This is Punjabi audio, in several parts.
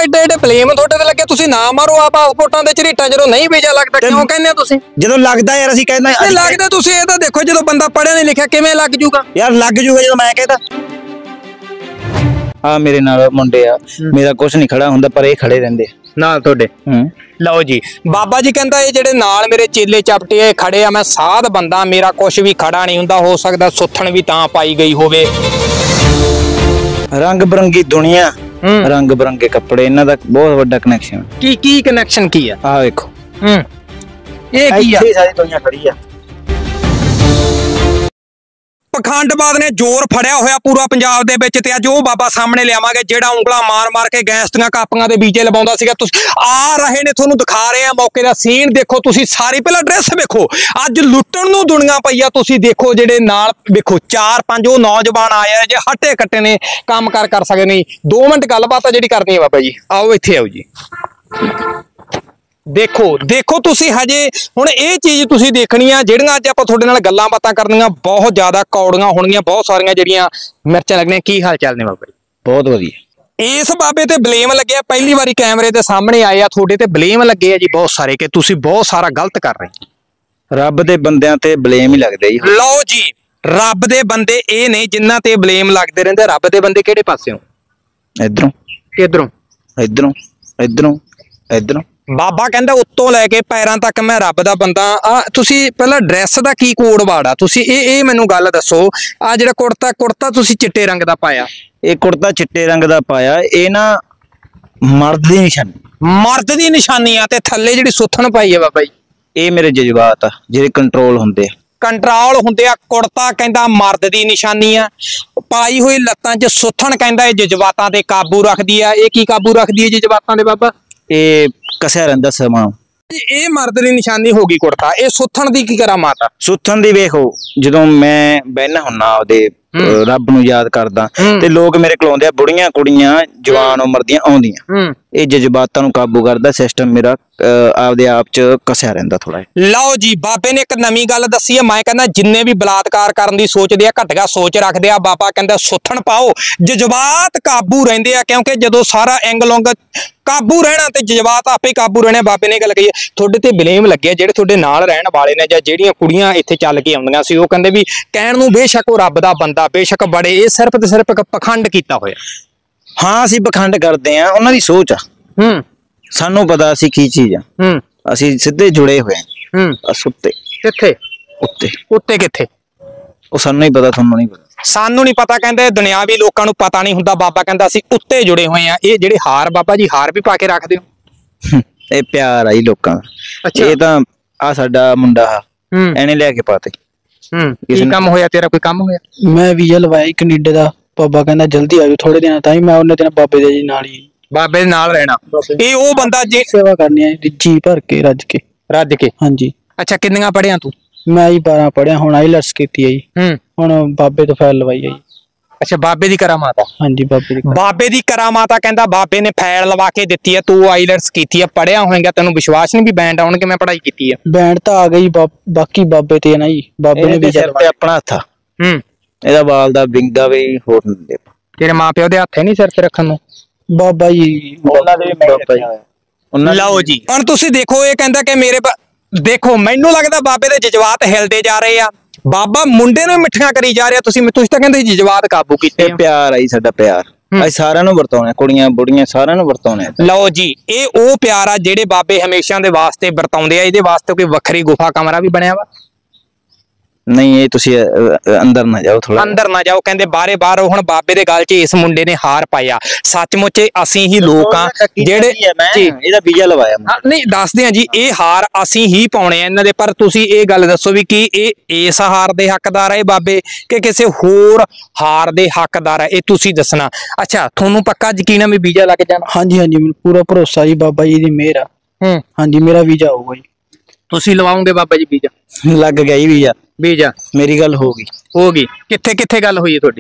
ਏਡੇ ਏਡੇ ਬਲੇਮ ਤੁਹਾਡੇ ਤੇ ਲੱਗੇ, ਤੁਸੀਂ ਨਾ ਮਾਰੋ ਆ ਪਾਸਪੋਰਟਾਂ ਦੇ ਝਰੀਟਾਂ ਜਦੋਂ ਨਹੀਂ ਵੀਜ਼ਾ ਲੱਗਦਾ ਕਿਉਂ ਕਹਿੰਦੇ ਹੋ ਤੁਸੀਂ? ਜਦੋਂ ਲੱਗਦਾ ਯਾਰ ਅਸੀਂ ਕਹਿੰਦੇ ਲੱਗਦਾ ਤੁਸੀਂ ਇਹ ਤਾਂ ਦੇਖੋ ਜਦੋਂ ਬੰਦਾ ਪੜ੍ਹਿਆ ਨਹੀਂ ਲਿਖਿਆ ਕਿਵੇਂ ਲੱਗ ਜੂਗਾ ਯਾਰ, ਲੱਗ ਜੂਗਾ ਜਦੋਂ ਮੈਂ ਕਹਿੰਦਾ। ਆ ਮੇਰੇ ਨਾਲ ਮੁੰਡੇ ਆ, ਮੇਰਾ ਕੁਛ ਨਹੀਂ ਖੜਾ ਹੁੰਦਾ ਪਰ ਇਹ ਖੜੇ ਰਹਿੰਦੇ ਨਾਲ ਤੁਹਾਡੇ। ਲਓ ਜੀ, ਬਾਬਾ ਜੀ ਕਹਿੰਦਾ ਇਹ ਜਿਹੜੇ ਨਾਲ ਮੇਰੇ ਚੇਲੇ ਚਪਟੇ ਖੜੇ ਆ, ਮੈਂ ਸਾਧ ਬੰਦਾ, ਮੇਰਾ ਕੁਛ ਵੀ ਖੜਾ ਨਹੀਂ ਹੁੰਦਾ, ਹੋ ਸਕਦਾ ਸੁੱਥਣ ਵੀ ਤਾਂ ਪਾਈ ਗਈ ਹੋਵੇ। ਰੰਗ ਬਰੰਗੀ ਦੁਨੀਆ, ਰੰਗ ਬਰੰਗੇ ਕੱਪੜੇ, ਇਹਨਾਂ ਦਾ ਬਹੁਤ ਵੱਡਾ ਕਨੈਕਸ਼ਨ। ਕੀ ਕਨੈਕਸ਼ਨ ਕੀ ਆ? ਆਹ ਵੇਖੋ ਇਹ ਕੀ ਆ? ਸਾਰੀ ਦੁਨੀਆ ਖੜੀ ਆ। ਪਖੰਡਬਾਦ ਨੇ ਜ਼ੋਰ ਫੜਿਆ ਹੋਇਆ ਪੂਰਾ ਪੰਜਾਬ ਦੇ ਵਿੱਚ, ਤੇ ਅੱਜ ਉਹ ਬਾਬਾ ਸਾਹਮਣੇ ਲਿਆਵਾਂਗੇ ਜਿਹੜਾ ਉਂਗਲਾਂ ਮਾਰ ਮਾਰ ਕੇ ਗੈਸ ਦੀਆਂ ਕਾਪੀਆਂ ਦੇ ਵੀਜ਼ੇ ਲਵਾਉਂਦਾ ਸੀਗਾ। ਤੁਸੀਂ ਆ ਰਹੇ ਨੇ, ਤੁਹਾਨੂੰ ਦਿਖਾ ਰਹੇ ਆ ਮੌਕੇ ਦਾ ਸੀਨ। ਦੇਖੋ ਤੁਸੀਂ ਸਾਰੀ, ਪਹਿਲਾਂ ਡਰੈਸ ਵੇਖੋ, ਅੱਜ ਲੁੱਟਣ ਨੂੰ ਦੁਨੀਆ ਪਈ ਆ। ਤੁਸੀਂ ਦੇਖੋ ਜਿਹੜੇ ਨਾਲ ਵੇਖੋ 4-5 ਉਹ ਨੌਜਵਾਨ ਆਏ ਆ, ਜੇ ਹੱਟੇ ਕੱਟੇ ਨੇ, ਕੰਮ ਕਰ ਸਕਦੇ ਨਹੀਂ। 2 ਮਿੰਟ ਗੱਲਬਾਤ ਆ ਜਿਹੜੀ ਕਰਨੀ ਹੈ ਬਾਬਾ ਜੀ, ਆਓ ਇੱਥੇ ਆਓ ਜੀ। ਦੇਖੋ ਤੁਸੀਂ ਹਜੇ ਹੁਣ ਇਹ ਚੀਜ਼ ਤੁਸੀਂ ਦੇਖਣੀ ਆ, ਜਿਹੜੀਆਂ ਅੱਜ ਆਪਾਂ ਤੁਹਾਡੇ ਨਾਲ ਗੱਲਾਂ ਬਾਤਾਂ ਕਰਨੀਆਂ ਬਹੁਤ ਜ਼ਿਆਦਾ ਕੌੜੀਆਂ ਹੋਣਗੀਆਂ, ਬਹੁਤ ਸਾਰੀਆਂ ਜਿਹੜੀਆਂ ਮਿਰਚਾਂ ਲੱਗਣੀਆਂ। ਕੀ ਹਾਲ ਚਾਲ ਨੇ ਬਾਬਾ ਜੀ? ਬਹੁਤ ਵਧੀਆ। ਇਸ ਬਾਬੇ ਤੇ ਬਲੇਮ ਲੱਗਿਆ, ਪਹਿਲੀ ਵਾਰੀ ਕੈਮਰੇ ਦੇ ਸਾਹਮਣੇ ਆਏ ਆ, ਤੁਹਾਡੇ ਤੇ ਬਲੇਮ ਲੱਗੇ ਆ ਜੀ ਬਹੁਤ ਸਾਰੇ ਕਿ ਤੁਸੀਂ ਬਹੁਤ ਸਾਰਾ ਗਲਤ ਕਰ ਰਹੇ। ਰੱਬ ਦੇ ਬੰਦਿਆਂ ਤੇ ਬਲੇਮ ਹੀ ਲੱਗਦਾ ਜੀ। ਲਓ ਜੀ, ਰੱਬ ਦੇ ਬੰਦੇ ਇਹ ਨੇ ਜਿਨ੍ਹਾਂ ਤੇ ਬਲੇਮ ਲੱਗਦੇ ਰਹਿੰਦੇ। ਰੱਬ ਦੇ ਬੰਦੇ ਕਿਹੜੇ ਪਾਸਿਓਂ? ਇਧਰੋਂ, ਇਧਰੋਂ, ਇਧਰੋਂ, ਇਧਰੋਂ, ਇਧਰੋਂ। ਬਾਬਾ ਕਹਿੰਦਾ ਉੱਤੋਂ ਲੈ ਕੇ ਪੈਰਾਂ ਤੱਕ ਮੈਂ ਰੱਬ ਦਾ ਬੰਦਾ ਆ। ਤੁਸੀਂ ਪਹਿਲਾਂ ਡਰੈਸ ਦਾ ਕੀ ਕੋਡ ਵਾੜਾ? ਤੁਸੀਂ ਇਹ ਮੈਨੂੰ ਗੱਲ ਦੱਸੋ। ਆ ਜਿਹੜਾ ਕੁੜਤਾ ਤੁਸੀਂ ਚਿੱਟੇ ਰੰਗ ਦਾ ਪਾਇਆ, ਇਹ ਕੁੜਤਾ ਚਿੱਟੇ ਰੰਗ ਦਾ ਪਾਇਆ, ਇਹ ਨਾ ਮਰਦ ਦੀ ਨਿਸ਼ਾਨੀ, ਮਰਦ ਦੀ ਨਿਸ਼ਾਨੀ ਆ। ਤੇ ਥੱਲੇ ਜਿਹੜੀ ਸੁੱਥਣ ਪਾਈ ਹੈ ਬਾਬਾ ਜੀ, ਇਹ ਮੇਰੇ ਜਜ਼ਬਾਤ ਆ ਜਿਹੜੇ ਕੰਟਰੋਲ ਹੁੰਦੇ ਆ। ਕੰਟਰੋਲ ਹੁੰਦੇ ਆ। ਕੁੜਤਾ ਕਹਿੰਦਾ ਮਰਦ ਦੀ ਨਿਸ਼ਾਨੀ ਆ, ਪਾਈ ਹੋਈ ਲੱਤਾਂ 'ਚ ਸੁੱਥਣ ਕਹਿੰਦਾ ਇਹ ਜਜ਼ਬਾਤਾਂ ਤੇ ਕਾਬੂ ਰੱਖਦੀ ਆ। ਇਹ ਕੀ ਕਾਬੂ ਰੱਖਦੀ ਹੈ ਜਜ਼ਬਾਤਾਂ ਦੇ ਬਾਬਾ? ਇਹ ਕਸਿਆ ਰਹਿੰਦਾ ਸਮਾਂ। ਇਹ ਮਰਦ ਦੀ ਨਿਸ਼ਾਨੀ ਹੋ ਗਈ ਕੁੜਤਾ। ਇਹ ਸੁੱਥਣ ਦੀ ਕੀ ਕਰਾਂ ਮਾਤਾ? ਸੁੱਥਣ ਦੀ ਵੇਖੋ, ਜਦੋਂ ਮੈਂ ਬਹਿਨਾ ਹੁੰਨਾ ਆਪਦੇ ਰੱਬ ਨੂੰ ਯਾਦ ਕਰਦਾ ਤੇ ਲੋਕ ਮੇਰੇ ਕੋਲ ਆਉਂਦੇ ਆ, ਬੁੜੀਆਂ ਕੁੜੀਆਂ ਜਵਾਨ ਉਮਰ ਦੀਆਂ ਆਉਂਦੀਆਂ। ਇਹ ਜਜ਼ਬਾਤਾਂ ਨੂੰ ਕਾਬੂ ਕਰਦਾ ਸਿਸਟਮ ਮੇਰਾ ਆਪਦੇ ਆਪ ਚ ਕਸਿਆ ਰਹਿੰਦਾ ਥੋੜਾ। ਲਓ ਜੀ, ਬਾਬੇ ਨੇ ਇੱਕ ਨਵੀਂ ਗੱਲ ਦੱਸੀ ਹੈ। ਮੈਂ ਕਹਿੰਦਾ ਜਿੰਨੇ ਵੀ ਬਲਾਤਕਾਰ ਕਰਨ ਦੀ ਸੋਚਦੇ ਆ, ਘਟਗਾ ਸੋਚ ਰੱਖਦੇ ਆ, ਬਾਬਾ ਕਹਿੰਦਾ ਸੁੱਥਣ ਪਾਓ, ਜਜ਼ਬਾਤ ਕਾਬੂ ਰਹਿੰਦੇ ਆ। ਕਿਉਂਕਿ ਜਦੋਂ ਸਾਰਾ ਐਂਗਲੋਂਗ ਕਾਬੂ ਰਹਿਣਾ ਤੇ ਜਜ਼ਬਾਤ ਆਪੇ ਕਾਬੂ ਰਹਿਣੇ। ਬਾਬੇ ਨੇ ਗੱਲ ਕਹੀ ਹੈ। ਤੁਹਾਡੇ ਤੇ ਬਲੇਮ ਲੱਗਿਆ ਜਿਹੜੇ ਤੁਹਾਡੇ ਨਾਲ ਰਹਿਣ ਵਾਲੇ ਨੇ ਜਾਂ ਜਿਹੜੀਆਂ ਕੁੜੀਆਂ ਇੱਥੇ ਚੱਲ ਕੇ ਆਉਂਦੀਆਂ ਸੀ, ਉਹ ਕਹਿੰਦੇ ਵੀ ਕਹਿਣ ਨੂੰ ਬੇਸ਼ੱਕ ਉਹ ਰੱਬ ਦਾ ਬੰਦਾ, ਬੇਸ਼ੱਕ ਬੜੇ, ਇਹ ਸਿਰਫ ਤੇ ਸਿਰਫ ਇੱਕ ਪਖੰਡ ਕੀਤਾ ਹੋਇਆ। ਹਾਂ, ਅਸੀਂ ਪਖੰਡ ਕਰਦੇ ਆ, ਉਹਨਾਂ ਦੀ ਸੋਚ ਆ। ਸਾਨੂੰ ਪਤਾ ਅਸੀਂ ਕੀ ਚੀਜ਼ ਆ। ਅਸੀਂ ਸਿੱਧੇ ਜੁੜੇ ਹੋਏ ਆ। ਸੁੱਤੇ ਕਿੱਥੇ? ਉੱਤੇ ਕਿੱਥੇ? ਉਹ ਸਾਨੂੰ ਨਹੀਂ ਪਤਾ, ਤੁਹਾਨੂੰ ਨਹੀਂ ਪਤਾ। ਸਾਨੂੰ ਨਹੀਂ ਪਤਾ। ਕਹਿੰਦੇ ਦੁਨਿਆਵੀ ਲੋਕਾਂ ਨੂੰ ਪਤਾ ਨਹੀਂ ਹੁੰਦਾ। ਬਾਬਾ ਕਹਿੰਦਾ ਅਸੀਂ ਉੱਤੇ ਜੁੜੇ ਹੋਏ ਆ। ਇਹ ਜਿਹੜੇ ਹਾਰ ਬਾਬਾ ਜੀ, ਹਾਰ ਵੀ ਪਾ ਕੇ ਰੱਖਦੇ ਹੋ? ਇਹ ਪਿਆਰ ਆ ਜੀ ਲੋਕਾਂ ਦਾ। ਇਹ ਤਾਂ ਆ ਸਾਡਾ ਮੁੰਡਾ ਇਹਨੇ ਲੈ ਕੇ ਪਾਤੇ। ਕੀ ਕੰਮ ਹੋਇਆ ਤੇਰਾ? ਕੋਈ ਕੰਮ ਹੋਇਆ? ਮੈਂ ਵੀਜ਼ਾ ਲਵਾਇਆ ਕੈਨੇਡਾ ਦਾ। ਬਾਬਾ ਕਹਿੰਦਾ ਜਲਦੀ ਆ ਜਾਓ ਥੋੜੇ ਦਿਨਾਂ ਤਾਈਂ। ਮੈਂ ਉਹਨੇ ਦਿਨ ਬਾਬੇ ਦੇ ਜੀ ਨਾਲ ਹੀ, ਬਾਬੇ ਦੇ ਨਾਲ ਰਹਿਣਾ। ਇਹ ਉਹ ਬੰਦਾ ਜੇ ਸੇਵਾ ਕਰਨੀ ਹੈ ਜੀ, ਭਰ ਕੇ ਰੱਜ ਕੇ। ਹਾਂਜੀ। ਅੱਛਾ, ਕਿੰਨੀਆਂ ਪੜ੍ਹਿਆ ਤੂੰ? ਮੈਂ ਜੀ 12 ਪੜ੍ਹਿਆ, ਹੁਣ ਆਈਲੈਟਸ ਕੀਤੀ ਹੈ ਜੀ। ਹੁਣ ਬਾਬੇ ਤੋਂ ਫਾਈਲ ਲਵਾਈ ਹੈ ਜੀ। ਅੱਛਾ, ਬਾਬੇ ਦੀ ਕਰਾਮਾਤ ਆ? ਹਾਂਜੀ, ਬਾਬੇ ਦੀ ਕਰਾਮਾਤ ਆ। ਕਹਿੰਦਾ ਬਾਬੇ ਨੇ ਫਾਈਲ ਲਵਾ ਕੇ ਦਿੱਤੀ ਹੈ, ਤੂੰ ਆਈਲੈਟਸ ਕੀਤੀ ਆ, ਪੜ੍ਹਿਆ ਹੋਏਗਾ, ਤੈਨੂੰ ਵਿਸ਼ਵਾਸ ਨਹੀਂ ਵੀ ਬੈਂਡ ਆਉਣਗੇ? ਮੈਂ ਪੜ੍ਹਾਈ ਕੀਤੀ ਆ। ਬੈਂਡ ਤਾਂ ਆ ਗਈ, ਬਾਕੀ ਬਾਬੇ ਤੇ ਨਾ ਜੀ। ਬਾਬੇ ਨੇ ਵੀ ਆਪਣਾ ਹੱਥ ਆ। ਇਹਦਾ ਵਾਲ ਦਾ ਵਿੰਗਾ ਵੀ ਹੋਰ ਦਿੰਦੇ। ਤੇਰੇ ਮਾਂ ਪਿਓ ਦੇ ਹੱਥ ਨਹੀਂ ਸਿਰ ਤੇ ਰੱਖਣ ਨੂੰ? ਬਾਬਾ ਜੀ ਉਹਨਾਂ ਦੇ ਬਾਬਾ। ਲਓ ਜੀ, ਹੁਣ ਤੁਸੀਂ ਦੇਖੋ, ਇਹ ਕਹਿੰਦਾ ਕਿ ਮੇਰੇ ਦੇਖੋ, ਮੈਨੂੰ ਲੱਗਦਾ ਬਾਬੇ ਦੇ ਜਜ਼ਬਾਤ ਹਿਲਦੇ ਜਾ ਰਹੇ ਆ। ਬਾਬਾ ਮੁੰਡੇ ਨੂੰ ਮਿੱਠੀਆਂ ਕਰੀ ਜਾ ਰਿਹਾ। ਤੁਸੀਂ ਤਾਂ ਕਹਿੰਦੇ ਜਜ਼ਬਾਤ ਕਾਬੂ ਕੀਤੇ। ਪਿਆਰ ਆਈ ਸਾਡਾ ਪਿਆਰ, ਅਸੀਂ ਸਾਰਿਆਂ ਨੂੰ ਵਰਤਾਉਣੇ, ਕੁੜੀਆਂ ਬੁੜੀਆਂ ਸਾਰਿਆਂ ਨੂੰ ਵਰਤਾਉਣੇ। ਲਓ ਜੀ, ਇਹ ਉਹ ਪਿਆਰ ਆ ਜਿਹੜੇ ਬਾਬੇ ਹਮੇਸ਼ਾ ਦੇ ਵਾਸਤੇ ਵਰਤਾਉਂਦੇ ਆ। ਇਹਦੇ ਵਾਸਤੇ ਕੋਈ ਵੱਖਰੀ ਗੁਫਾ ਕਮਰਾ ਵੀ ਬਣਿਆ ਵਾ? ਨਹੀਂ, ਇਹ ਤੁਸੀਂ ਅੰਦਰ ਨਾ ਜਾਓ, ਥੋੜਾ ਅੰਦਰ ਨਾ ਜਾਓ। ਕਹਿੰਦੇ ਬਾਹਰ। ਹੁਣ ਬਾਬੇ ਦੇ ਗਲ 'ਚ ਇਸ ਮੁੰਡੇ ਨੇ ਹਾਰ ਪਾਇਆ। ਸੱਚਮੁੱਚ ਅਸੀਂ ਹੀ ਲੋਕ ਆ ਜਿਹੜੇ ਇਹਦਾ ਵੀਜ਼ਾ ਲਵਾਇਆ। ਨਹੀਂ, ਦੱਸਦੇ ਆ ਜੀ, ਇਹ ਹਾਰ ਅਸੀਂ ਹੀ ਪਾਉਣੇ ਆ ਇਹਨਾਂ ਦੇ। ਪਰ ਤੁਸੀਂ ਇਹ ਗੱਲ ਦੱਸੋ ਵੀ ਕੀ ਇਹ ਇਸ ਹਾਰ ਦੇ ਹੱਕਦਾਰ ਆ ਇਹ ਬਾਬੇ, ਕਿ ਕਿਸੇ ਹੋਰ ਹਾਰ ਦੇ ਹੱਕਦਾਰ ਆ? ਇਹ ਤੁਸੀਂ ਦੱਸਣਾ। ਅੱਛਾ, ਤੁਹਾਨੂੰ ਪੱਕਾ ਯਕੀਨ ਆ ਵੀ ਵੀਜ਼ਾ ਲੱਗ ਜਾਣਾ? ਹਾਂਜੀ, ਮੈਨੂੰ ਪੂਰਾ ਭਰੋਸਾ ਜੀ, ਬਾਬਾ ਜੀ ਦੀ ਮਿਹਰ ਆ। ਹਾਂਜੀ, ਮੇਰਾ ਵੀਜ਼ਾ ਆਊਗਾ ਜੀ। ਤੁਸੀਂ ਲਵਾਓਗੇ ਬਾਬਾ ਜੀ ਵੀਜ਼ਾ? ਲੱਗ ਗਿਆ ਜੀ ਵੀਜ਼ਾ। ਮੇਰੀ ਗੱਲ ਹੋ ਗਈ। ਕਿੱਥੇ ਗੱਲ ਹੋਈ ਹੈ ਤੁਹਾਡੀ?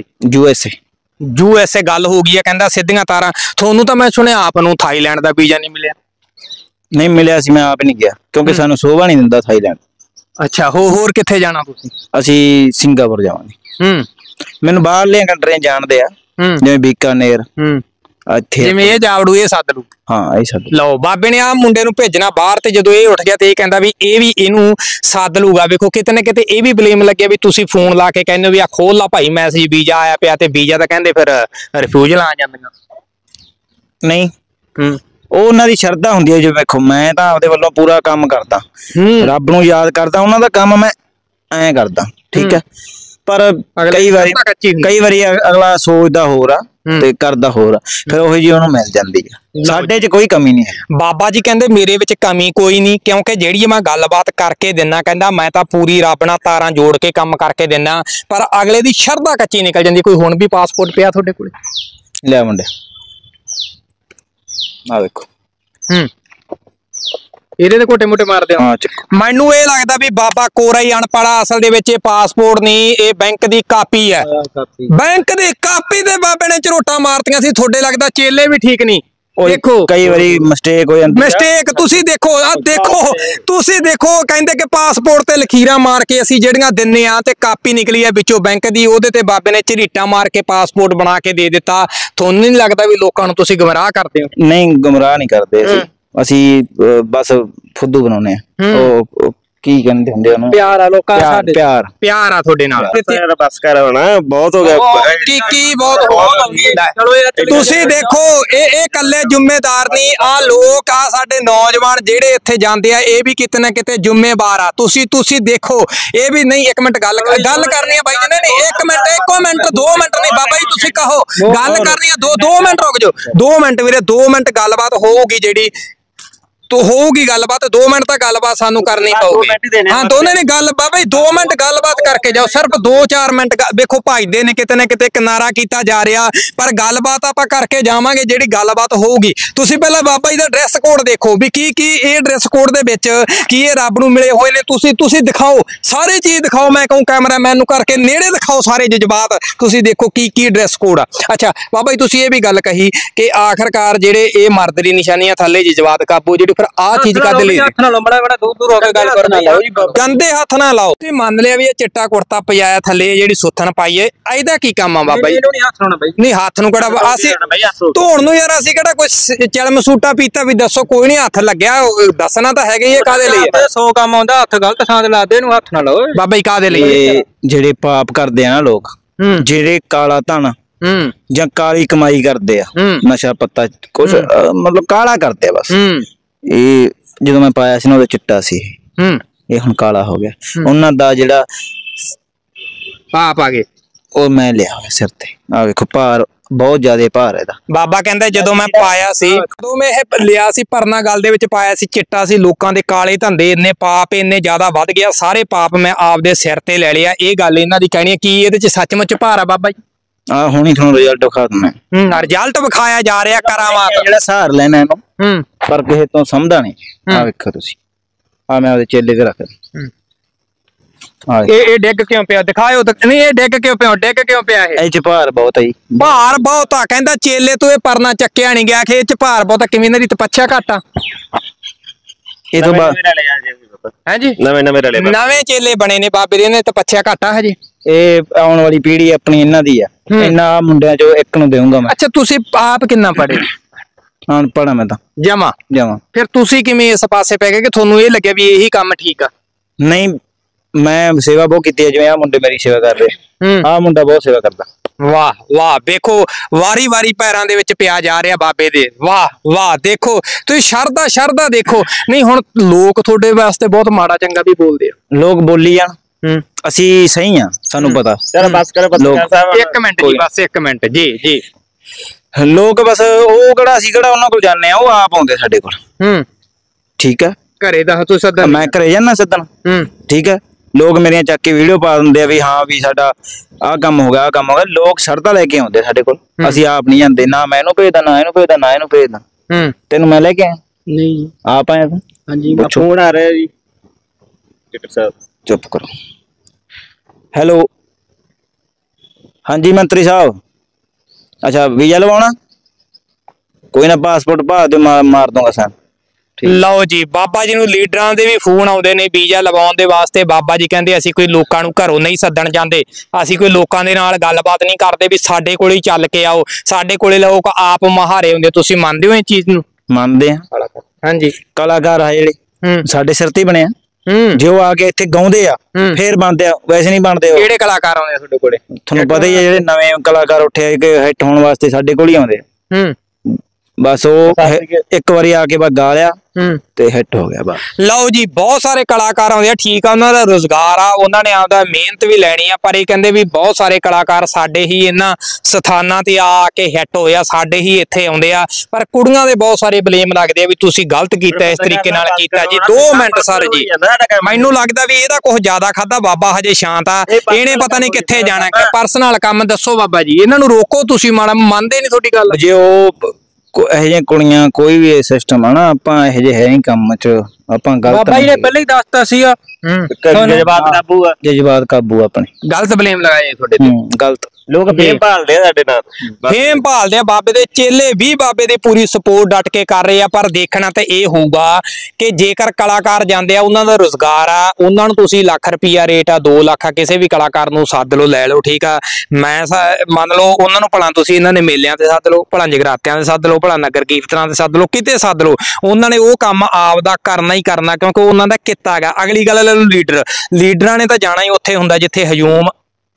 USA ਗੱਲ ਹੋ ਗਈ ਹੈ। ਕਹਿੰਦਾ ਸਿੱਧੀਆਂ ਤਾਰਾਂ। ਤੁਹਾਨੂੰ ਤਾਂ ਮੈਂ ਸੁਣਿਆ ਆਪ ਨੂੰ ਥਾਈਲੈਂਡ ਦਾ ਵੀਜ਼ਾ ਨਹੀਂ ਮਿਲਿਆ? ਨਹੀਂ ਮਿਲਿਆ ਸੀ, ਮੈਂ ਆਪ ਨਹੀਂ ਗਿਆ ਕਿਉਂਕਿ ਸਾਨੂੰ ਸ਼ੋਭਾ ਨਹੀਂ ਦਿੰਦਾ ਥਾਈਲੈਂਡ। ਅੱਛਾ, ਹੋਰ ਕਿੱਥੇ ਜਾਣਾ ਤੁਸੀਂ? ਅਸੀਂ ਸਿੰਗਾਪੁਰ ਜਾਵਾਂਗੇ। ਮੈਨੂੰ ਬਾਹਰਲੀਆਂ ਕੰਟਰੀਆਂ ਜਾਣਦੇ ਆ, ਜਿਵੇਂ ਬੀਕਾਨੇਰ, ਇੱਥੇ ਜਿਵੇਂ ਇਹ ਜਾਵੜੂ ਇਹ ਸੱਦ ਲੂ। ਹਾਂ ਇਹ ਸੱਦ ਲਓ ਬਾਬੇ ਨੇ ਆ ਮੁੰਡੇ ਨੂੰ ਭੇਜਣਾ ਬਾਹਰ, ਤੇ ਜਦੋਂ ਇਹ ਉੱਠ ਗਿਆ ਤੇ ਇਹ ਕਹਿੰਦਾ ਵੀ ਇਹ ਵੀ ਇਹਨੂੰ ਸੱਦ ਲੂਗਾ। ਵੇਖੋ ਕਿਤੇ ਨਾ ਕਿਤੇ ਇਹ ਵੀ ਬਲੇਮ ਲੱਗਿਆ ਵੀ ਤੁਸੀਂ ਫੋਨ ਲਾ ਕੇ ਕਹਿੰਦੇ ਵੀ ਆ ਖੋਲ ਲਾ ਭਾਈ ਮੈਸੇਜ, ਵੀਜ਼ਾ ਆਇਆ ਪਿਆ, ਤੇ ਵੀਜ਼ਾ ਤਾਂ ਕਹਿੰਦੇ ਫਿਰ ਰਿਫਿਊਜ਼ਲ ਆ ਜਾਂਦੀਆਂ। ਨਹੀਂ ਉਹ ਉਹਨਾਂ ਦੀ ਸ਼ਰਧਾ ਹੁੰਦੀ ਹੈ। ਜੋ ਵੇਖੋ ਮੈਂ ਤਾਂ ਆਪਦੇ ਵੱਲੋਂ ਪੂਰਾ ਕੰਮ ਕਰਦਾ, ਰੱਬ ਨੂੰ ਯਾਦ ਕਰਦਾ, ਉਹਨਾਂ ਦਾ ਕੰਮ ਮੈਂ ਐਂ ਕਰਦਾ, ਠੀਕ ਹੈ। ਪਰ ਕਈ ਵਾਰੀ ਅਗਲਾ ਸੋਚਦਾ ਹੋਰ ਆ ਤੇ ਕਰਦਾ ਹੋਰ ਆ, ਫਿਰ ਉਹੀ ਜੀ ਉਹਨੂੰ ਮਿਲ ਜਾਂਦੀ ਆ। ਸਾਡੇ 'ਚ ਕੋਈ ਕਮੀ ਨਹੀਂ ਹੈ। ਬਾਬਾ ਜੀ ਕਹਿੰਦੇ ਮੇਰੇ ਵਿੱਚ ਕਮੀ ਕੋਈ ਨਹੀਂ, ਕਿਉਂਕਿ ਜਿਹੜੀ ਮੈਂ ਗੱਲਬਾਤ ਕਰਕੇ ਦਿੰਨਾ, ਕਹਿੰਦਾ ਮੈਂ ਤਾਂ ਪੂਰੀ ਰੱਬ ਨਾਲ ਤਾਰਾਂ ਜੋੜ ਕੇ ਕੰਮ ਕਰਕੇ ਦਿੰਨਾ, ਪਰ ਅਗਲੇ ਦੀ ਸ਼ਰਧਾ ਕੱਚੀ ਨਿਕਲ ਜਾਂਦੀ। ਕੋਈ ਹੁਣ ਵੀ ਪਾਸਪੋਰਟ ਪਿਆ ਤੁਹਾਡੇ ਕੋਲ? ਲੈ ਮੁੰਡੇ ਆ ਵੇਖੋ, ਇਹਦੇ ਤੇ ਕੋਟੇ ਮੋਟੇ ਮਾਰਦੇ ਆ। ਮੈਨੂੰ ਇਹ ਲੱਗਦਾ ਵੀ ਬਾਬਾ ਕੋਰਾ ਹੀ ਅਨਪੜਾ, ਅਸਲ ਦੇ ਵਿੱਚ ਇਹ ਪਾਸਪੋਰਟ ਨਹੀਂ, ਇਹ ਬੈਂਕ ਦੀ ਕਾਪੀ ਹੈ। ਬੈਂਕ ਦੀ ਕਾਪੀ ਤੇ ਬਾਬੇ ਨੇ ਝਰੋਟਾਂ ਮਾਰਤੀਆਂ ਸੀ। ਤੁਹਾਡੇ ਲੱਗਦਾ ਚੇਲੇ ਵੀ ਠੀਕ ਨਹੀਂ। ਦੇਖੋ ਕਈ ਵਾਰੀ ਮਿਸਟੇਕ ਹੋ ਜਾਂਦੀ, ਮਿਸਟੇਕ ਤੁਸੀਂ ਦੇਖੋ, ਆ ਦੇਖੋ ਤੁਸੀਂ ਦੇਖੋ, ਕਹਿੰਦੇ ਕਿ ਪਾਸਪੋਰਟ ਤੇ ਲਖੀਰਾਂ ਮਾਰ ਕੇ ਅਸੀਂ ਜਿਹੜੀਆਂ ਦਿੰਨੇ ਆ ਤੇ ਕਾਪੀ ਨਿਕਲੀ ਆ ਵਿੱਚੋਂ ਬੈਂਕ ਦੀ, ਉਹਦੇ ਤੇ ਬਾਬੇ ਨੇ ਝਰੀਟਾਂ ਮਾਰ ਕੇ ਪਾਸਪੋਰਟ ਬਣਾ ਕੇ ਦੇ ਦਿੱਤਾ। ਤੁਹਾਨੂੰ ਨਹੀਂ ਲੱਗਦਾ ਵੀ ਲੋਕਾਂ ਨੂੰ ਤੁਸੀਂ ਗੁੰਮਰਾਹ ਕਰਦੇ ਹੋ? ਨਹੀਂ ਗੁੰਮਰਾਹ ਨਹੀਂ ਕਰਦੇ ਅਸੀਂ ਬਸ ਫੁੱਦੂ ਬਣਾਉਨੇ ਆ। ਉਹ ਕੀ ਕਹਿੰਦੇ ਹੁੰਦੇ ਉਹਨੂੰ, ਪਿਆਰ ਆ ਲੋਕਾਂ ਦਾ, ਸਾਡੇ ਪਿਆਰ ਆ ਤੁਹਾਡੇ ਨਾਲ। ਬਸ ਕਰ ਹੁਣ ਬਹੁਤ ਹੋ ਗਿਆ, ਕੀ ਬਹੁਤ ਤੁਸੀਂ ਦੇਖੋ ਇਹ ਇਕੱਲੇ ਜ਼ਿੰਮੇਦਾਰ ਨਹੀਂ, ਆ ਲੋਕ ਆ ਸਾਡੇ ਨੌਜਵਾਨ ਜਿਹੜੇ ਇੱਥੇ ਜਾਂਦੇ ਆ, ਇਹ ਵੀ ਕਿਤੇ ਨਾ ਕਿਤੇ ਜ਼ਿੰਮੇਵਾਰ ਆ। ਤੁਸੀਂ ਦੇਖੋ ਇਹ ਵੀ ਨਹੀਂ। ਇੱਕ ਮਿੰਟ ਗੱਲ ਕਰਨੀ ਆ ਬਾਈ ਜੀ, ਨਹੀਂ ਇੱਕ ਮਿੰਟ, ਇੱਕੋ ਮਿੰਟ, 2 ਮਿੰਟ ਨਹੀਂ ਬਾਬਾ ਜੀ ਤੁਸੀਂ ਕਹੋ, ਗੱਲ ਕਰਨੀ ਆ। 2 ਮਿੰਟ ਰੁਕ ਜਾਓ, 2 ਮਿੰਟ ਵੀਰੇ, 2 ਮਿੰਟ ਗੱਲਬਾਤ ਹੋਊਗੀ ਜਿਹੜੀ ਤੋ ਹੋਊਗੀ ਗੱਲਬਾਤ। 2 ਮਿੰਟ ਤਾਂ ਗੱਲਬਾਤ ਸਾਨੂੰ ਕਰਨੀ ਪਊਗੀ। ਹਾਂ ਦੋਨੇ ਨੇ ਗੱਲ ਬਾਬਾ ਜੀ 2 ਮਿੰਟ ਗੱਲਬਾਤ ਕਰਕੇ ਜਾਓ, ਸਿਰਫ 2-4 ਮਿੰਟ। ਵੇਖੋ ਭਜਦੇ ਨੇ ਕਿਤੇ ਨਾ ਕਿਤੇ, ਕਿਨਾਰਾ ਕੀਤਾ ਜਾ ਰਿਹਾ, ਪਰ ਗੱਲਬਾਤ ਆਪਾਂ ਕਰਕੇ ਜਾਵਾਂਗੇ ਜਿਹੜੀ ਗੱਲਬਾਤ ਹੋਊਗੀ। ਤੁਸੀਂ ਪਹਿਲਾਂ ਬਾਬਾ ਜੀ ਦਾ ਡਰੈਸ ਕੋਡ ਦੇਖੋ ਵੀ ਕੀ ਇਹ ਡਰੈਸ ਕੋਡ ਦੇ ਵਿੱਚ ਕੀ ਇਹ ਰੱਬ ਨੂੰ ਮਿਲੇ ਹੋਏ ਨੇ। ਤੁਸੀਂ ਦਿਖਾਓ, ਸਾਰੀ ਚੀਜ਼ ਦਿਖਾਓ। ਮੈਂ ਕਹੂੰ ਕੈਮਰਾਮੈਨ ਨੂੰ ਕਰਕੇ ਨੇੜੇ ਦਿਖਾਓ ਸਾਰੇ ਜਜ਼ਬਾਤ। ਤੁਸੀਂ ਦੇਖੋ ਕੀ ਡਰੈਸ ਕੋਡ ਆ। ਅੱਛਾ ਬਾਬਾ ਜੀ ਤੁਸੀਂ ਇਹ ਵੀ ਗੱਲ ਕਹੀ ਕਿ ਆਖਰਕਾਰ ਜਿਹੜੇ ਇਹ ਮਰਦ ਦੀ ਨਿਸ਼ਾਨੀਆਂ ਥੱਲੇ ਜਜ਼ਬਾਤ ਕਾਬੂ, ਜਿਹੜੀ ਫਿਰ ਆਹ ਚੀਜ਼ ਕਾਹਦੇ ਲਈ? ਹੱਥ ਨਾਲ ਬੜਾ ਦੂਰ ਹੋ ਕੇ ਗੱਲ ਕਰਨਾ, ਲਾਓ ਜੀ ਗੰਦੇ ਹੱਥ ਨਾਲ ਲਾਓ। ਤੁਸੀਂ ਮੰਨ ਲਿਆ ਵੀ ਇਹ ਚਿੱਟਾ ਕੁੜਤਾ ਪਜਾਇਆ ਥੱਲੇ ਜਿਹੜੀ ਸੁੱਥਣ ਪਾਈਏ, ਇਹਦਾ ਕੀ ਕੰਮ ਆ ਬਾਬਾ ਜੀ? ਨਹੀਂ ਹੱਥ ਨੂੰ ਕਿਹੜਾ ਅਸੀਂ ਧੋਣ ਨੂੰ ਯਾਰ, ਅਸੀਂ ਕਿਹੜਾ ਕੋਈ ਚਲਮ ਸੂਟਾ ਪੀਤਾ ਵੀ ਦੱਸੋ? ਕੋਈ ਨਹੀਂ ਹੱਥ ਲੱਗਿਆ, ਦੱਸਣਾ ਤਾਂ ਹੈਗਾ ਹੀ ਇਹ ਕਾਹਦੇ ਲਈ? 100 ਕੰਮ ਆਉਂਦਾ, ਹੱਥ ਗਲਤ ਥਾਂ ਤੇ ਲਾਦੇ, ਇਹਨੂੰ ਹੱਥ ਨਾਲ ਲਾਓ ਬਾਬਾ ਜੀ। ਕਾਹਦੇ ਲਈ? ਜਿਹੜੇ ਪਾਪ ਕਰਦੇ ਆ ਨਾ ਲੋਕ, ਜਿਹੜੇ ਕਾਲਾ ਧਨ ਜਾਂ ਕਾਲੀ ਕਮਾਈ ਕਰਦੇ ਆ, ਨਸ਼ਾ ਪੱਤਾ ਕੁਛ ਮਤਲਬ ਕਾਲਾ ਕਰਦੇ ਆ ਬਸ। ਇਹ ਜਦੋਂ ਮੈਂ ਪਾਇਆ ਸੀ ਨਾ ਉਦੋਂ ਚਿੱਟਾ ਸੀ, ਇਹ ਹੁਣ ਕਾਲਾ ਹੋ ਗਿਆ। ਉਹਨਾਂ ਦਾ ਜਿਹੜਾ ਪਾਪ ਆ ਗਏ ਉਹ ਮੈਂ ਲਿਆ ਹੋਇਆ ਸਿਰ ਤੇ। ਆ ਵੇਖੋ ਭਾਰ, ਬਹੁਤ ਜ਼ਿਆਦਾ ਭਾਰ ਹੈ ਇਹਦਾ। ਬਾਬਾ ਕਹਿੰਦਾ ਜਦੋਂ ਮੈਂ ਪਾਇਆ ਸੀ, ਜਦੋਂ ਮੈਂ ਇਹ ਲਿਆ ਸੀ ਪਰਨਾ ਗਲ ਦੇ ਵਿੱਚ ਪਾਇਆ ਸੀ, ਚਿੱਟਾ ਸੀ, ਲੋਕਾਂ ਦੇ ਕਾਲੇ ਧੰਦੇ ਇੰਨੇ, ਪਾਪ ਇੰਨੇ ਜ਼ਿਆਦਾ ਵੱਧ ਗਿਆ, ਸਾਰੇ ਪਾਪ ਮੈਂ ਆਪਦੇ ਸਿਰ ਤੇ ਲੈ ਲਿਆ। ਇਹ ਗੱਲ ਇਹਨਾਂ ਦੀ ਕਹਿਣੀ ਹੈ। ਕੀ ਇਹਦੇ ਚ ਸੱਚਮੁੱਚ ਭਾਰ ਆ ਬਾਬਾ ਜੀ? ਆ ਹੁਣੀ ਤੁਹਾਨੂੰ ਰਿਜ਼ਲਟ ਵਿਖਾ ਦਿੰਦਾ। ਰਿਜ਼ਲਟ ਵਿਖਾਇਆ ਜਾ ਰਿਹਾ ਕਰਾਮਾਤ, ਜਿਹੜਾ ਸਹਾਰ ਲੈਣਾ ਇਹਨੂੰ, ਪਰ ਕਿਸੇ ਤੋਂ ਸਮਝਦਾ ਨਹੀਂ। ਆ ਵੇਖੋ ਤੁਸੀਂ, ਆ ਮੈਂ ਉਹਦੇ ਚੇਲੇ ਤੇ ਰੱਖ ਇਹ ਡਿੱਗ ਕਿਉਂ ਪਿਆ? ਦਿਖਾਇਓ ਨਹੀਂ, ਇਹ ਡਿੱਗ ਕਿਉਂ ਪਿਆ? ਇਹ ਚ ਭਾਰ ਬਹੁਤ ਆ ਜੀ, ਭਾਰ ਬਹੁਤ ਆ। ਕਹਿੰਦਾ ਚੇਲੇ ਤੋਂ ਇਹ ਪਰਨਾ ਚੱਕਿਆ ਨਹੀਂ ਗਿਆ, ਕਿ ਇਹ ਚ ਭਾਰ ਬਹੁਤ ਆ। ਕਿਵੇਂ ਇਹਨਾਂ ਦੀ ਤਪੱਛਾ ਘੱਟ ਆ? ਇਹ ਤੋਂ ਬਾਅਦ ਹਾਂਜੀ ਨਵੇਂ ਚੇਲੇ ਬਣੇ ਨੇ ਬਾਬੇ ਦੇ, ਨੇ ਤਪੱਛਾ ਘੱਟ ਆ ਹਜੇ। ਇਹ ਆਉਣ ਵਾਲੀ ਪੀੜ੍ਹੀ ਆਪਣੀ ਇਹਨਾਂ ਦੀ ਆ। ਇਹਨਾਂ ਮੁੰਡਿਆਂ ਚੋਂ ਇੱਕ ਨੂੰ ਦੇਵਾਂਗਾ ਮੈਂ। ਅੱਛਾ ਤੁਸੀਂ ਆਪ ਕਿੰਨਾ ਪੜ੍ਹੇ? ਪੜ੍ਹਾ ਮੈਂ ਤਾਂ ਜਮਾ। ਫਿਰ ਤੁਸੀਂ ਕਿਵੇਂ ਇਸ ਪਾਸੇ ਪੈ ਗਏ ਕਿ ਤੁਹਾਨੂੰ ਇਹ ਲੱਗਿਆ ਵੀ ਇਹੀ ਕੰਮ ਠੀਕ ਆ? ਨਹੀਂ ਮੈਂ ਸੇਵਾ ਬਹੁਤ ਕੀਤੀ ਹੈ, ਜਿਵੇਂ ਆ ਮੁੰਡੇ ਮੇਰੀ ਸੇਵਾ ਕਰ ਰਹੇ, ਆ ਮੁੰਡਾ ਬਹੁਤ ਸੇਵਾ ਕਰਦਾ। ਵਾਹ ਵਾਹ, ਵੇਖੋ ਵਾਰੀ ਪੈਰਾਂ ਦੇ ਵਿੱਚ ਪਿਆ ਜਾ ਰਿਹਾ ਬਾਬੇ ਦੇ। ਵਾਹ ਵਾਹ, ਦੇਖੋ ਤੁਸੀਂ ਸ਼ਰਧਾ ਦੇਖੋ। ਨਹੀਂ ਹੁਣ ਲੋਕ ਤੁਹਾਡੇ ਵਾਸਤੇ ਬਹੁਤ ਮਾੜਾ ਚੰਗਾ ਵੀ ਬੋਲਦੇ ਆ। ਲੋਕ ਬੋਲੀ ਜਾਣ, ਅਸੀਂ ਸਹੀ ਆ, ਸਾਨੂੰ ਪਤਾ। ਇੱਕ ਮਿੰਟ ਜੀ, ਬਸ ਇੱਕ ਮਿੰਟ ਜੀ। ਲੋਕ ਬਸ ਉਹ ਕਿਹੜਾ ਅਸੀਂ ਕਿਹੜਾ ਉਹਨਾਂ ਕੋਲ ਜਾਂਦੇ ਆ, ਉਹ ਆਪ ਆਉਂਦੇ ਸਾਡੇ ਕੋਲ। ਠੀਕ ਹੈ, ਘਰੇ ਦਾ ਤੂੰ ਸੱਦਣ? ਮੈਂ ਘਰੇ ਜਾਣਾ ਸੱਦਣ। ਠੀਕ ਹੈ, ਲੋਕ ਮੇਰੀਆਂ ਚੱਕ ਕੇ ਵੀਡੀਓ ਪਾ ਦਿੰਦੇ ਆ ਵੀ ਹਾਂ ਵੀ ਸਾਡਾ ਆਹ ਕੰਮ ਹੋ ਗਿਆ, ਲੋਕ ਸ਼ਰਧਾ ਲੈ ਕੇ ਆਉਂਦੇ ਸਾਡੇ ਕੋਲ। ਅਸੀਂ ਆਪ ਨਹੀਂ ਜਾਂਦੇ, ਨਾ ਮੈਂ ਇਹਨੂੰ ਭੇਜਦਾ, ਨਾ ਇਹਨੂੰ ਭੇਜਦਾ। ਤੈਨੂੰ ਮੈਂ ਲੈ ਕੇ ਆਇਆ? ਨਹੀਂ ਆਪ ਆਇਆ ਤੂੰ? ਹਾਂਜੀ ਫੋਨ ਆ ਰਿਹਾ ਜੀ। ਚੁੱਪ ਕਰੋ। ਹੈਲੋ, ਹਾਂਜੀ ਮੰਤਰੀ ਸਾਹਿਬ। ਅੱਛਾ ਵੀਜ਼ਾ ਲਵਾਉਣਾ? ਕੋਈ ਨਾ, ਪਾਸਪੋਰਟ ਭਾ ਦਿਓ, ਮਾਰ ਦੂੰਗਾ ਸੈਨ। ਲਓ ਜੀ, ਬਾਬਾ ਜੀ ਨੂੰ ਲੀਡਰਾਂ ਦੇ ਵੀ ਫੋਨ ਆਉਂਦੇ ਨੇ ਵੀਜ਼ਾ ਲਵਾਉਣ ਦੇ ਵਾਸਤੇ। ਬਾਬਾ ਜੀ ਕਹਿੰਦੇ ਅਸੀਂ ਕੋਈ ਲੋਕਾਂ ਨੂੰ ਘਰੋਂ ਨਹੀਂ ਸੱਦਣ ਜਾਂਦੇ, ਅਸੀਂ ਕੋਈ ਲੋਕਾਂ ਦੇ ਨਾਲ ਗੱਲਬਾਤ ਨਹੀਂ ਕਰਦੇ ਵੀ ਸਾਡੇ ਕੋਲ ਹੀ ਚੱਲ ਕੇ ਆਓ, ਸਾਡੇ ਕੋਲੇ ਲੋਕ ਆਪ ਮਹਾਰੇ ਹੁੰਦੇ। ਤੁਸੀਂ ਮੰਨਦੇ ਹੋ ਇਹ ਚੀਜ਼ ਨੂੰ? ਮੰਨਦੇ ਆ। ਹਾਂਜੀ, ਕਲਾਕਾਰ ਆ ਜਿਹੜੇ ਸਾਡੇ ਸਿਰ ਤੇ ਬਣੇ ਆ, ਜੋ ਆ ਕੇ ਇੱਥੇ ਗਾਉਂਦੇ ਆ ਫੇਰ ਬਣਦੇ ਆ, ਵੈਸੇ ਨਹੀਂ ਬਣਦੇ। ਕਿਹੜੇ ਕਲਾਕਾਰ ਆਉਂਦੇ ਆ ਤੁਹਾਡੇ ਕੋਲੇ? ਤੁਹਾਨੂੰ ਪਤਾ ਹੀ ਆ, ਜਿਹੜੇ ਨਵੇਂ ਕਲਾਕਾਰ ਉੱਠੇ ਕਿ ਹਿੱਟ ਹੋਣ ਵਾਸਤੇ ਸਾਡੇ ਕੋਲ ਹੀ ਆਉਂਦੇ ਆ। ਬਸ ਉਹ ਇੱਕ ਵਾਰੀ ਆ ਕੇ ਬਸ ਗਾ ਲਿਆ ਤੇ ਹਿੱਟ ਹੋ ਗਿਆ ਬਸ। ਲਓ ਜੀ, ਬਹੁਤ ਸਾਰੇ ਕਲਾਕਾਰ ਆਉਂਦੇ ਆ, ਠੀਕ ਆ, ਉਹਨਾਂ ਦਾ ਰੁਜ਼ਗਾਰ ਆ, ਉਹਨਾਂ ਨੇ ਆਪਦਾ ਮਿਹਨਤ ਵੀ ਲੈਣੀ ਆ, ਪਰ ਇਹ ਕਹਿੰਦੇ ਵੀ ਬਹੁਤ ਸਾਰੇ ਕਲਾਕਾਰ ਸਾਡੇ ਹੀ ਇਹਨਾਂ ਸਥਾਨਾਂ ਤੇ ਆ ਕੇ ਹਿੱਟ ਹੋਏ ਆ, ਸਾਡੇ ਹੀ ਇੱਥੇ ਆਉਂਦੇ ਆ। ਪਰ ਕੁੜੀਆਂ ਦੇ ਬਹੁਤ ਸਾਰੇ ਬਲੇਮ ਲੱਗਦੇ ਆ ਵੀ ਤੁਸੀਂ ਗਲਤ ਕੀਤਾ, ਇਸ ਤਰੀਕੇ ਨਾਲ ਕੀਤਾ ਜੀ। 2 ਮਿੰਟ ਸਰ ਜੀ, ਮੈਨੂੰ ਲੱਗਦਾ ਵੀ ਇਹਦਾ ਕੁਝ ਜ਼ਿਆਦਾ ਖਾਦਾ। ਬਾਬਾ ਹਜੇ ਸ਼ਾਂਤ ਆ, ਇਹਨੇ ਪਤਾ ਨਹੀਂ ਕਿੱਥੇ ਜਾਣਾ। ਪਰਸਨਲ ਕੰਮ ਦੱਸੋ ਬਾਬਾ ਜੀ, ਇਹਨਾਂ ਨੂੰ ਰੋਕੋ ਤੁਸੀਂ ਮਾੜਾ। ਮੰਨਦੇ ਨਹੀਂ ਤੁਹਾਡੀ ਗੱਲ? ਜੇ ਉਹ ਇਹੋ ਜਿਹੀਆਂ ਕੁੜੀਆਂ, ਕੋਈ ਵੀ ਸਿਸਟਮ ਆ ਨਾ, ਆਪਾਂ ਇਹੋ ਜਿਹੇ ਹੈ ਨਹੀਂ ਕੰਮ ਚ, ਆਪਾਂ ਗਲਤ। ਬਾਬਾ ਜੀ ਨੇ ਪਹਿਲਾਂ ਹੀ ਦੱਸਤਾ ਸੀਗਾ ਜਜ਼ਬਾਤ ਕਾਬੂ ਆਪਣੇ। ਗਲਤ ਬਲੇਮ ਲਗਾਏ ਤੁਹਾਡੇ ਤੇ, ਗਲਤ। ਲੋਕ ਫੇਮ ਭਾਲਦੇ ਆ ਸਾਡੇ ਨਾਲ, ਫੇਮ ਭਾਲਦੇ ਆ। ਬਾਬੇ ਦੇ ਚੇਲੇ ਵੀ ਬਾਬੇ ਦੀ ਪੂਰੀ ਸਪੋਰਟ ਡਟ ਕੇ ਕਰ ਰਹੇ ਆ, ਪਰ ਦੇਖਣਾ ਤਾਂ ਇਹ ਹੋਊਗਾ ਕਿ ਜੇਕਰ ਕਲਾਕਾਰ ਜਾਂਦੇ ਆ, ਉਹਨਾਂ ਦਾ ਰੁਜ਼ਗਾਰ ਆ, ਉਹਨਾਂ ਨੂੰ ਤੁਸੀਂ ਲੱਖ ਰੁਪਈਆ ਰੇਟ ਆ, 2 ਲੱਖ ਆ, ਕਿਸੇ ਵੀ ਕਲਾਕਾਰ ਨੂੰ ਸੱਦ ਲਓ, ਲੈ ਲਓ, ਠੀਕ ਆ। ਮੈਂ ਮੰਨ ਲਓ ਉਹਨਾਂ ਨੂੰ ਭਲਾ ਤੁਸੀਂ ਇਹਨਾਂ ਨੇ ਮੇਲਿਆਂ ਤੇ ਸੱਦ ਲਓ, ਭਲਾ ਜਗਰਾਤਿਆਂ ਤੇ ਸੱਦ ਲਓ, ਭਲਾ ਨਗਰ ਕੀਰਤਨਾਂ ਤੇ ਸੱਦ ਲਓ, ਕਿਤੇ ਸੱਦ ਲਓ, ਉਹਨਾਂ ਨੇ ਉਹ ਕੰਮ ਆਪਦਾ ਕਰਨਾ ਹੀ ਕਰਨਾ, ਕਿਉਂਕਿ ਉਹਨਾਂ ਦਾ ਕਿੱਤਾ ਹੈਗਾ। ਅਗਲੀ ਗੱਲ ਲੈ ਲਓ ਲੀਡਰਾਂ ਨੇ ਤਾਂ ਜਾਣਾ ਹੀ ਉੱਥੇ ਹੁੰਦਾ ਜਿੱਥੇ ਹਜੂਮ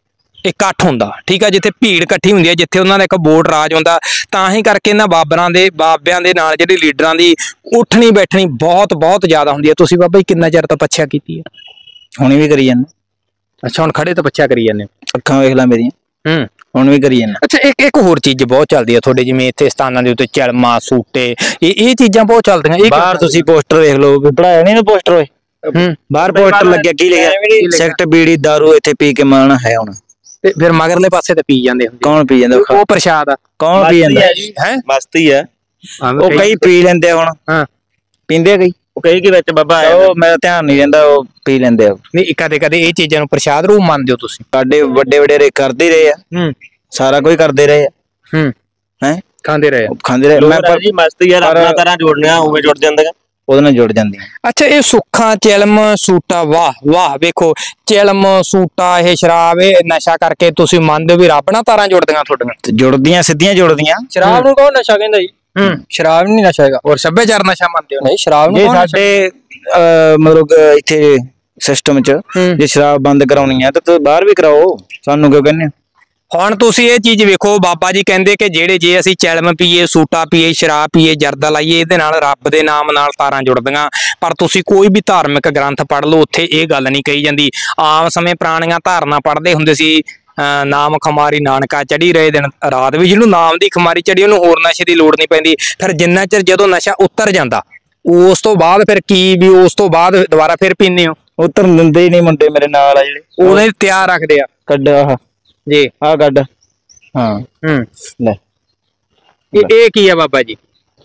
ਇਕੱਠ ਹੁੰਦਾ, ਠੀਕ ਆ, ਜਿੱਥੇ ਭੀੜ ਇਕੱਠੀ ਹੁੰਦੀ ਹੈ, ਜਿੱਥੇ ਉਹਨਾਂ ਦਾ ਇੱਕ ਵੋਟ ਰਾਜ ਹੁੰਦਾ। ਤਾਂ ਹੀ ਕਰਕੇ ਇਹਨਾਂ ਬਾਬਿਆਂ ਦੇ ਨਾਲ ਜਿਹੜੀ ਲੀਡਰਾਂ ਦੀ ਉੱਠਣੀ ਬੈਠਣੀ ਬਹੁਤ ਜ਼ਿਆਦਾ ਹੁੰਦੀ ਹੈ। ਤੁਸੀਂ ਬਾਬਾ ਜੀ ਕਿੰਨਾ ਚਿਰ ਤਪੱਛਿਆ ਕੀਤੀ ਹੈ? ਹੁਣੇ ਵੀ ਕਰੀ ਜਾਂਦੇ। ਅੱਛਾ, ਹੁਣ ਖੜੇ ਤਪੱਛਿਆ ਕਰੀ ਜਾਂਦੇ? ਅੱਖਾਂ ਵੇਖ ਲੈ ਮੇਰੀਆਂ, ਹੁਣ ਵੀ ਕਰੀ ਜਾਂਦਾ। ਅੱਛਾ, ਇੱਕ ਹੋਰ ਚੀਜ਼ ਬਹੁਤ ਚੱਲਦੀ ਹੈ ਤੁਹਾਡੇ, ਜਿਵੇਂ ਇੱਥੇ ਸਥਾਨਾਂ ਦੇ ਉੱਤੇ ਚਲਮਾ ਸੂਟੇ, ਇਹ ਚੀਜ਼ਾਂ ਬਹੁਤ ਚੱਲਦੀਆਂ। ਬਾਹਰ ਤੁਸੀਂ ਪੋਸਟਰ ਵੇਖ ਲਓ, ਪੜਾਇਆ ਨਹੀਂ ਪੋਸਟਰ ਹੋਏ, ਬਾਹਰ ਪੋਸਟਰ ਲੱਗਿਆ, ਕੀ ਲਿਖਿਆ? ਸਿਗਰਟ ਬੀੜੀ ਦਾਰੂ ਇੱਥੇ ਪੀ ਕੇ ਮਾਰਨਾ ਹੈ ਹੁਣ। ਤੇ ਫਿਰ ਮਗਰਲੇ ਪਾਸੇ ਤੇ ਪੀ ਜਾਂਦੇ ਹੁੰਦੇ। ਕੌਣ ਪੀ ਜਾਂਦਾ? ਉਹ ਪ੍ਰਸ਼ਾਦ ਆ। ਕੌਣ ਪੀ ਜਾਂਦਾ? ਹੈ ਮਸਤੀ ਆ। ਉਹ ਕਈ ਪੀ ਲੈਂਦੇ ਹੁਣ। ਹਾਂ, ਪੀਂਦੇ ਕਈ, ਉਹ ਕਈ ਕੀ ਵਿੱਚ ਬਾਬਾ ਉਹ ਮੇਰਾ ਧਿਆਨ ਨਹੀਂ ਰਹਿੰਦਾ, ਉਹ ਪੀ ਲੈਂਦੇ ਆ। ਨਹੀਂ, ਕਦੇ ਇਹ ਚੀਜ਼ਾਂ ਨੂੰ ਪ੍ਰਸ਼ਾਦ ਰੂਪ ਮੰਨਦੇ ਹੋ ਤੁਸੀਂ? ਸਾਡੇ ਵੱਡੇ ਵਡੇਰੇ ਕਰਦੇ ਹੀ ਰਹੇ ਆ, ਸਾਰਾ ਕੁਝ ਕਰਦੇ ਰਹੇ ਆ। ਹੈ ਖਾਂਦੇ ਰਹੇ ਮੈਂ ਪਰ ਜੀ ਮਸਤੀ ਯਾਰ ਆਪਣਾ ਤਰ੍ਹਾਂ ਜੋੜਨਾ ਉਵੇਂ ਜੁੜ ਜਾਂਦੇ, ਉਹਦੇ ਨਾਲ ਜੁੜ ਜਾਂਦੀਆਂ। ਅੱਛਾ, ਇਹ ਸੁੱਖਾਂ, ਚਿਲਮ, ਸੂਟਾ, ਵਾਹ ਵੇਖੋ, ਚਿਲਮ, ਸੂਟਾ, ਇਹ ਸ਼ਰਾਬ, ਇਹ ਨਸ਼ਾ ਕਰਕੇ ਤੁਸੀਂ ਮੰਨਦੇ ਹੋ ਵੀ ਰੱਬ ਨਾਲ ਤਾਰਾਂ ਜੁੜਦੀਆਂ ਤੁਹਾਡੀਆਂ? ਜੁੜਦੀਆਂ, ਸਿੱਧੀਆਂ ਜੁੜਦੀਆਂ। ਸ਼ਰਾਬ ਨੂੰ ਕੌਣ ਨਸ਼ਾ ਕਹਿੰਦਾ ਜੀ? ਸ਼ਰਾਬ ਨਹੀਂ ਨਸ਼ਾ ਹੈਗਾ। ਔਰ ਸੱਭਿਆਚਾਰ ਨਸ਼ਾ ਮੰਨਦੇ ਹੋ? ਨਹੀਂ, ਸ਼ਰਾਬ ਨੂੰ ਸਾਡੇ ਮਤਲਬ ਇੱਥੇ ਸਿਸਟਮ ਚ ਜੇ ਸ਼ਰਾਬ ਬੰਦ ਕਰਾਉਣੀ ਆ ਤਾਂ ਬਾਹਰ ਵੀ ਕਰਾਓ, ਸਾਨੂੰ ਕਿਉਂ ਕਹਿੰਦੇ? ਹੁਣ ਤੁਸੀਂ ਇਹ ਚੀਜ਼ ਵੇਖੋ, ਬਾਬਾ ਜੀ ਕਹਿੰਦੇ ਕਿ ਜੇ ਅਸੀਂ ਚਿਲਮ ਪੀਏ, ਸੂਟਾ ਪੀਏ, ਸ਼ਰਾਬ ਪੀਏ, ਜਰਦਾ ਲਾਈਏ, ਇਹਦੇ ਨਾਲ ਰੱਬ ਦੇ ਨਾਮ ਨਾਲ ਤਾਰਾਂ ਜੁੜਦੀਆਂ। ਪਰ ਤੁਸੀਂ ਕੋਈ ਵੀ ਧਾਰਮਿਕ ਗ੍ਰੰਥ ਪੜ੍ਹ ਲਓ, ਉੱਥੇ ਇਹ ਗੱਲ ਨਹੀਂ ਕਹੀ ਜਾਂਦੀ। ਆਮ ਸਮੇਂ ਪੁਰਾਣੀਆਂ ਧਾਰਨਾ ਪੜ੍ਹਦੇ ਹੁੰਦੇ ਸੀ, ਨਾਮ ਖਮਾਰੀ ਨਾਨਕਾ ਚੜੀ ਰਹੇ ਦਿਨ ਰਾਤ ਵੀ। ਜਿਹਨੂੰ ਨਾਮ ਦੀ ਖਮਾਰੀ ਚੜੀ, ਉਹਨੂੰ ਹੋਰ ਨਸ਼ੇ ਦੀ ਲੋੜ ਨਹੀਂ ਪੈਂਦੀ। ਫਿਰ ਜਿੰਨਾ ਚਿਰ ਜਦੋਂ ਨਸ਼ਾ ਉਤਰ ਜਾਂਦਾ, ਉਸ ਤੋਂ ਬਾਅਦ ਫਿਰ ਕੀ ਵੀ ਉਸ ਤੋਂ ਬਾਅਦ ਦੁਬਾਰਾ ਫਿਰ ਪੀਂਦੇ ਹੋ? ਉਤਰਨ ਦਿੰਦੇ ਹੀ ਨਹੀਂ ਮੁੰਡੇ ਮੇਰੇ ਨਾਲ ਆ ਜਿਹੜੇ, ਉਹਨੇ ਤਿਆਰ ਰੱਖਦੇ ਆ। ਕੱਢ ਆਹ ਜੀ, ਆਹ ਕੱਢ। ਹਾਂ, ਲੈ ਇਹ ਕੀ ਆ ਬਾਬਾ ਜੀ?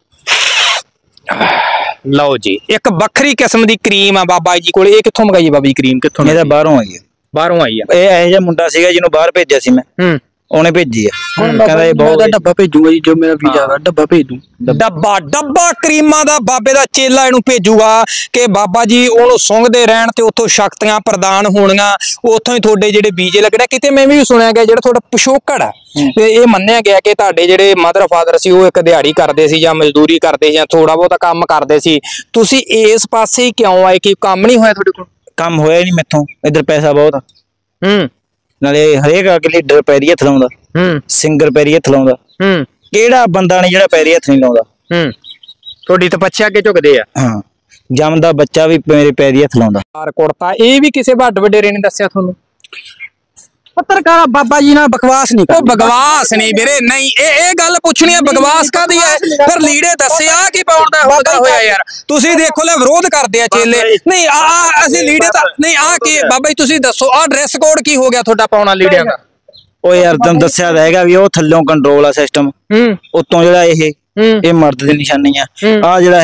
ਲਓ ਜੀ, ਇੱਕ ਵੱਖਰੀ ਕਿਸਮ ਦੀ ਕਰੀਮ ਆ ਬਾਬਾ ਜੀ ਕੋਲ। ਇਹ ਕਿੱਥੋਂ ਮੰਗਾਈ ਬਾਬਾ ਜੀ ਕਰੀਮ? ਕਿੱਥੋਂ? ਇਹਦਾ ਬਾਹਰੋਂ ਆਈ ਹੈ। ਬਾਹਰੋਂ ਆਈ ਆ? ਇਹ ਇਹੋ ਜਿਹਾ ਮੁੰਡਾ ਸੀਗਾ ਜਿਹਨੂੰ ਬਾਹਰ ਭੇਜਿਆ ਸੀ ਮੈਂ, ਉਹਨੇ ਭੇਜੀ ਆ। ਕਹਿੰਦਾ ਇਹ ਬਹੁਤ ਡੱਬਾ ਭੇਜੂਗਾ ਜੀ, ਜੋ ਮੇਰਾ ਵੀਜ਼ਾ ਦਾ ਡੱਬਾ ਭੇਜ ਦੂੰ। ਡੱਬਾ ਕਰੀਮਾਂ ਦਾ ਬਾਬੇ ਦਾ ਚੇਲਾ ਇਹਨੂੰ ਭੇਜੂਗਾ ਕਿ ਬਾਬਾ ਜੀ ਉਹਨੂੰ ਸੁੰਘਦੇ ਰਹਿਣ ਤੇ ਉੱਥੋਂ ਸ਼ਕਤੀਆਂ ਪ੍ਰਦਾਨ ਹੋਣੀਆਂ, ਉੱਥੋਂ ਹੀ ਤੁਹਾਡੇ ਜਿਹੜੇ ਵੀਜ਼ੇ ਲੱਗਣੇ। ਕਿਤੇ ਮੈਂ ਵੀ ਸੁਣਿਆ ਗਿਆ ਜਿਹੜਾ ਤੁਹਾਡਾ ਪਿਛੋਕੜ ਆ, ਤੇ ਇਹ ਮੰਨਿਆ ਗਿਆ ਕਿ ਤੁਹਾਡੇ ਜਿਹੜੇ ਮਦਰ ਫਾਦਰ ਸੀ ਉਹ ਇੱਕ ਦਿਹਾੜੀ ਕਰਦੇ ਸੀ ਜਾਂ ਮਜ਼ਦੂਰੀ ਕਰਦੇ ਸੀ ਜਾਂ ਥੋੜਾ ਬਹੁਤਾ ਕੰਮ ਕਰਦੇ ਸੀ। ਤੁਸੀਂ ਇਸ ਪਾਸੇ ਕਿਉਂ ਆਏ? ਕਿ ਕੰਮ ਨਹੀਂ ਹੋਇਆ ਤੁਹਾਡੇ ਕੋਲ? ਕੰਮ ਹੋਇਆ ਨਹੀਂ ਮੈਥੋਂ, ਇੱਧਰ ਪੈਸਾ ਬਹੁਤ। ਨਾਲੇ ਹਰੇਕ ਆ ਕੇ ਲੀਡਰ ਪੈਰੀ ਹੱਥ ਲਾਉਂਦਾ, ਸਿੰਗਰ ਪੈਰੀ ਹੱਥ ਲਾਉਂਦਾ। ਕਿਹੜਾ ਬੰਦਾ ਨਹੀਂ ਜਿਹੜਾ ਪੈਰੀ ਹੱਥ ਨਹੀਂ ਲਾਉਂਦਾ? ਤੁਹਾਡੀ ਤਪੱਛਿਆ ਅੱਗੇ ਝੁਕਦੇ ਆ। ਹਾਂ, ਜੰਮਦਾ ਬੱਚਾ ਵੀ ਮੇਰੇ ਪੈਰੀ ਹੱਥ ਲਾਉਂਦਾ। ਕੁੜਤਾ ਇਹ ਵੀ ਕਿਸੇ ਵੱਡ ਵਡੇਰੇ ਨੇ ਦੱਸਿਆ ਤੁਹਾਨੂੰ? ਪੱਤਰਕਾਰ ਬਾਬਾ ਜੀ ਨਾਲ ਬਕਵਾਸ ਨਹੀਂ ਉਹ ਬਕਵਾਸ ਨਹੀਂ ਵੀਰੇ, ਨਹੀਂ ਇਹ ਗੱਲ ਪੁੱਛਣੀ ਹੈ ਬਕਵਾਸ ਕਾਦੀ ਹੈ? ਫਿਰ ਲੀੜੇ ਦੱਸਿਆ ਕੀ ਪਾਉਣ ਦਾ ਹੋਇਆ ਯਾਰ? ਤੁਸੀਂ ਦੇਖੋ ਲੈ ਵਿਰੋਧ ਕਰਦੇ ਆ ਚੇਲੇ। ਨਹੀਂ ਅਸੀਂ ਲੀੜੇ ਤਾਂ ਨਹੀਂ, ਕੀ ਬਾਬਾ ਜੀ ਤੁਸੀਂ ਦੱਸੋ, ਡਰੈਸ ਕੋਡ ਕੀ ਹੋ ਗਿਆ ਤੁਹਾਡਾ ਪਾਉਣਾ ਲੀੜਿਆਂ ਦਾ? ਉਹ ਯਾਰ ਤੁਹਾਨੂੰ ਦੱਸਿਆ ਤਾਂ ਹੈਗਾ ਵੀ ਉਹ ਥੱਲੋਂ ਕੰਟਰੋਲ ਆ ਸਿਸਟਮ, ਉੱਤੋਂ ਜਿਹੜਾ ਇਹ ਮਰਦ ਦੀ ਨਿਸ਼ਾਨੀ ਆ। ਆ ਜਿਹੜਾ ਹੈਗਾ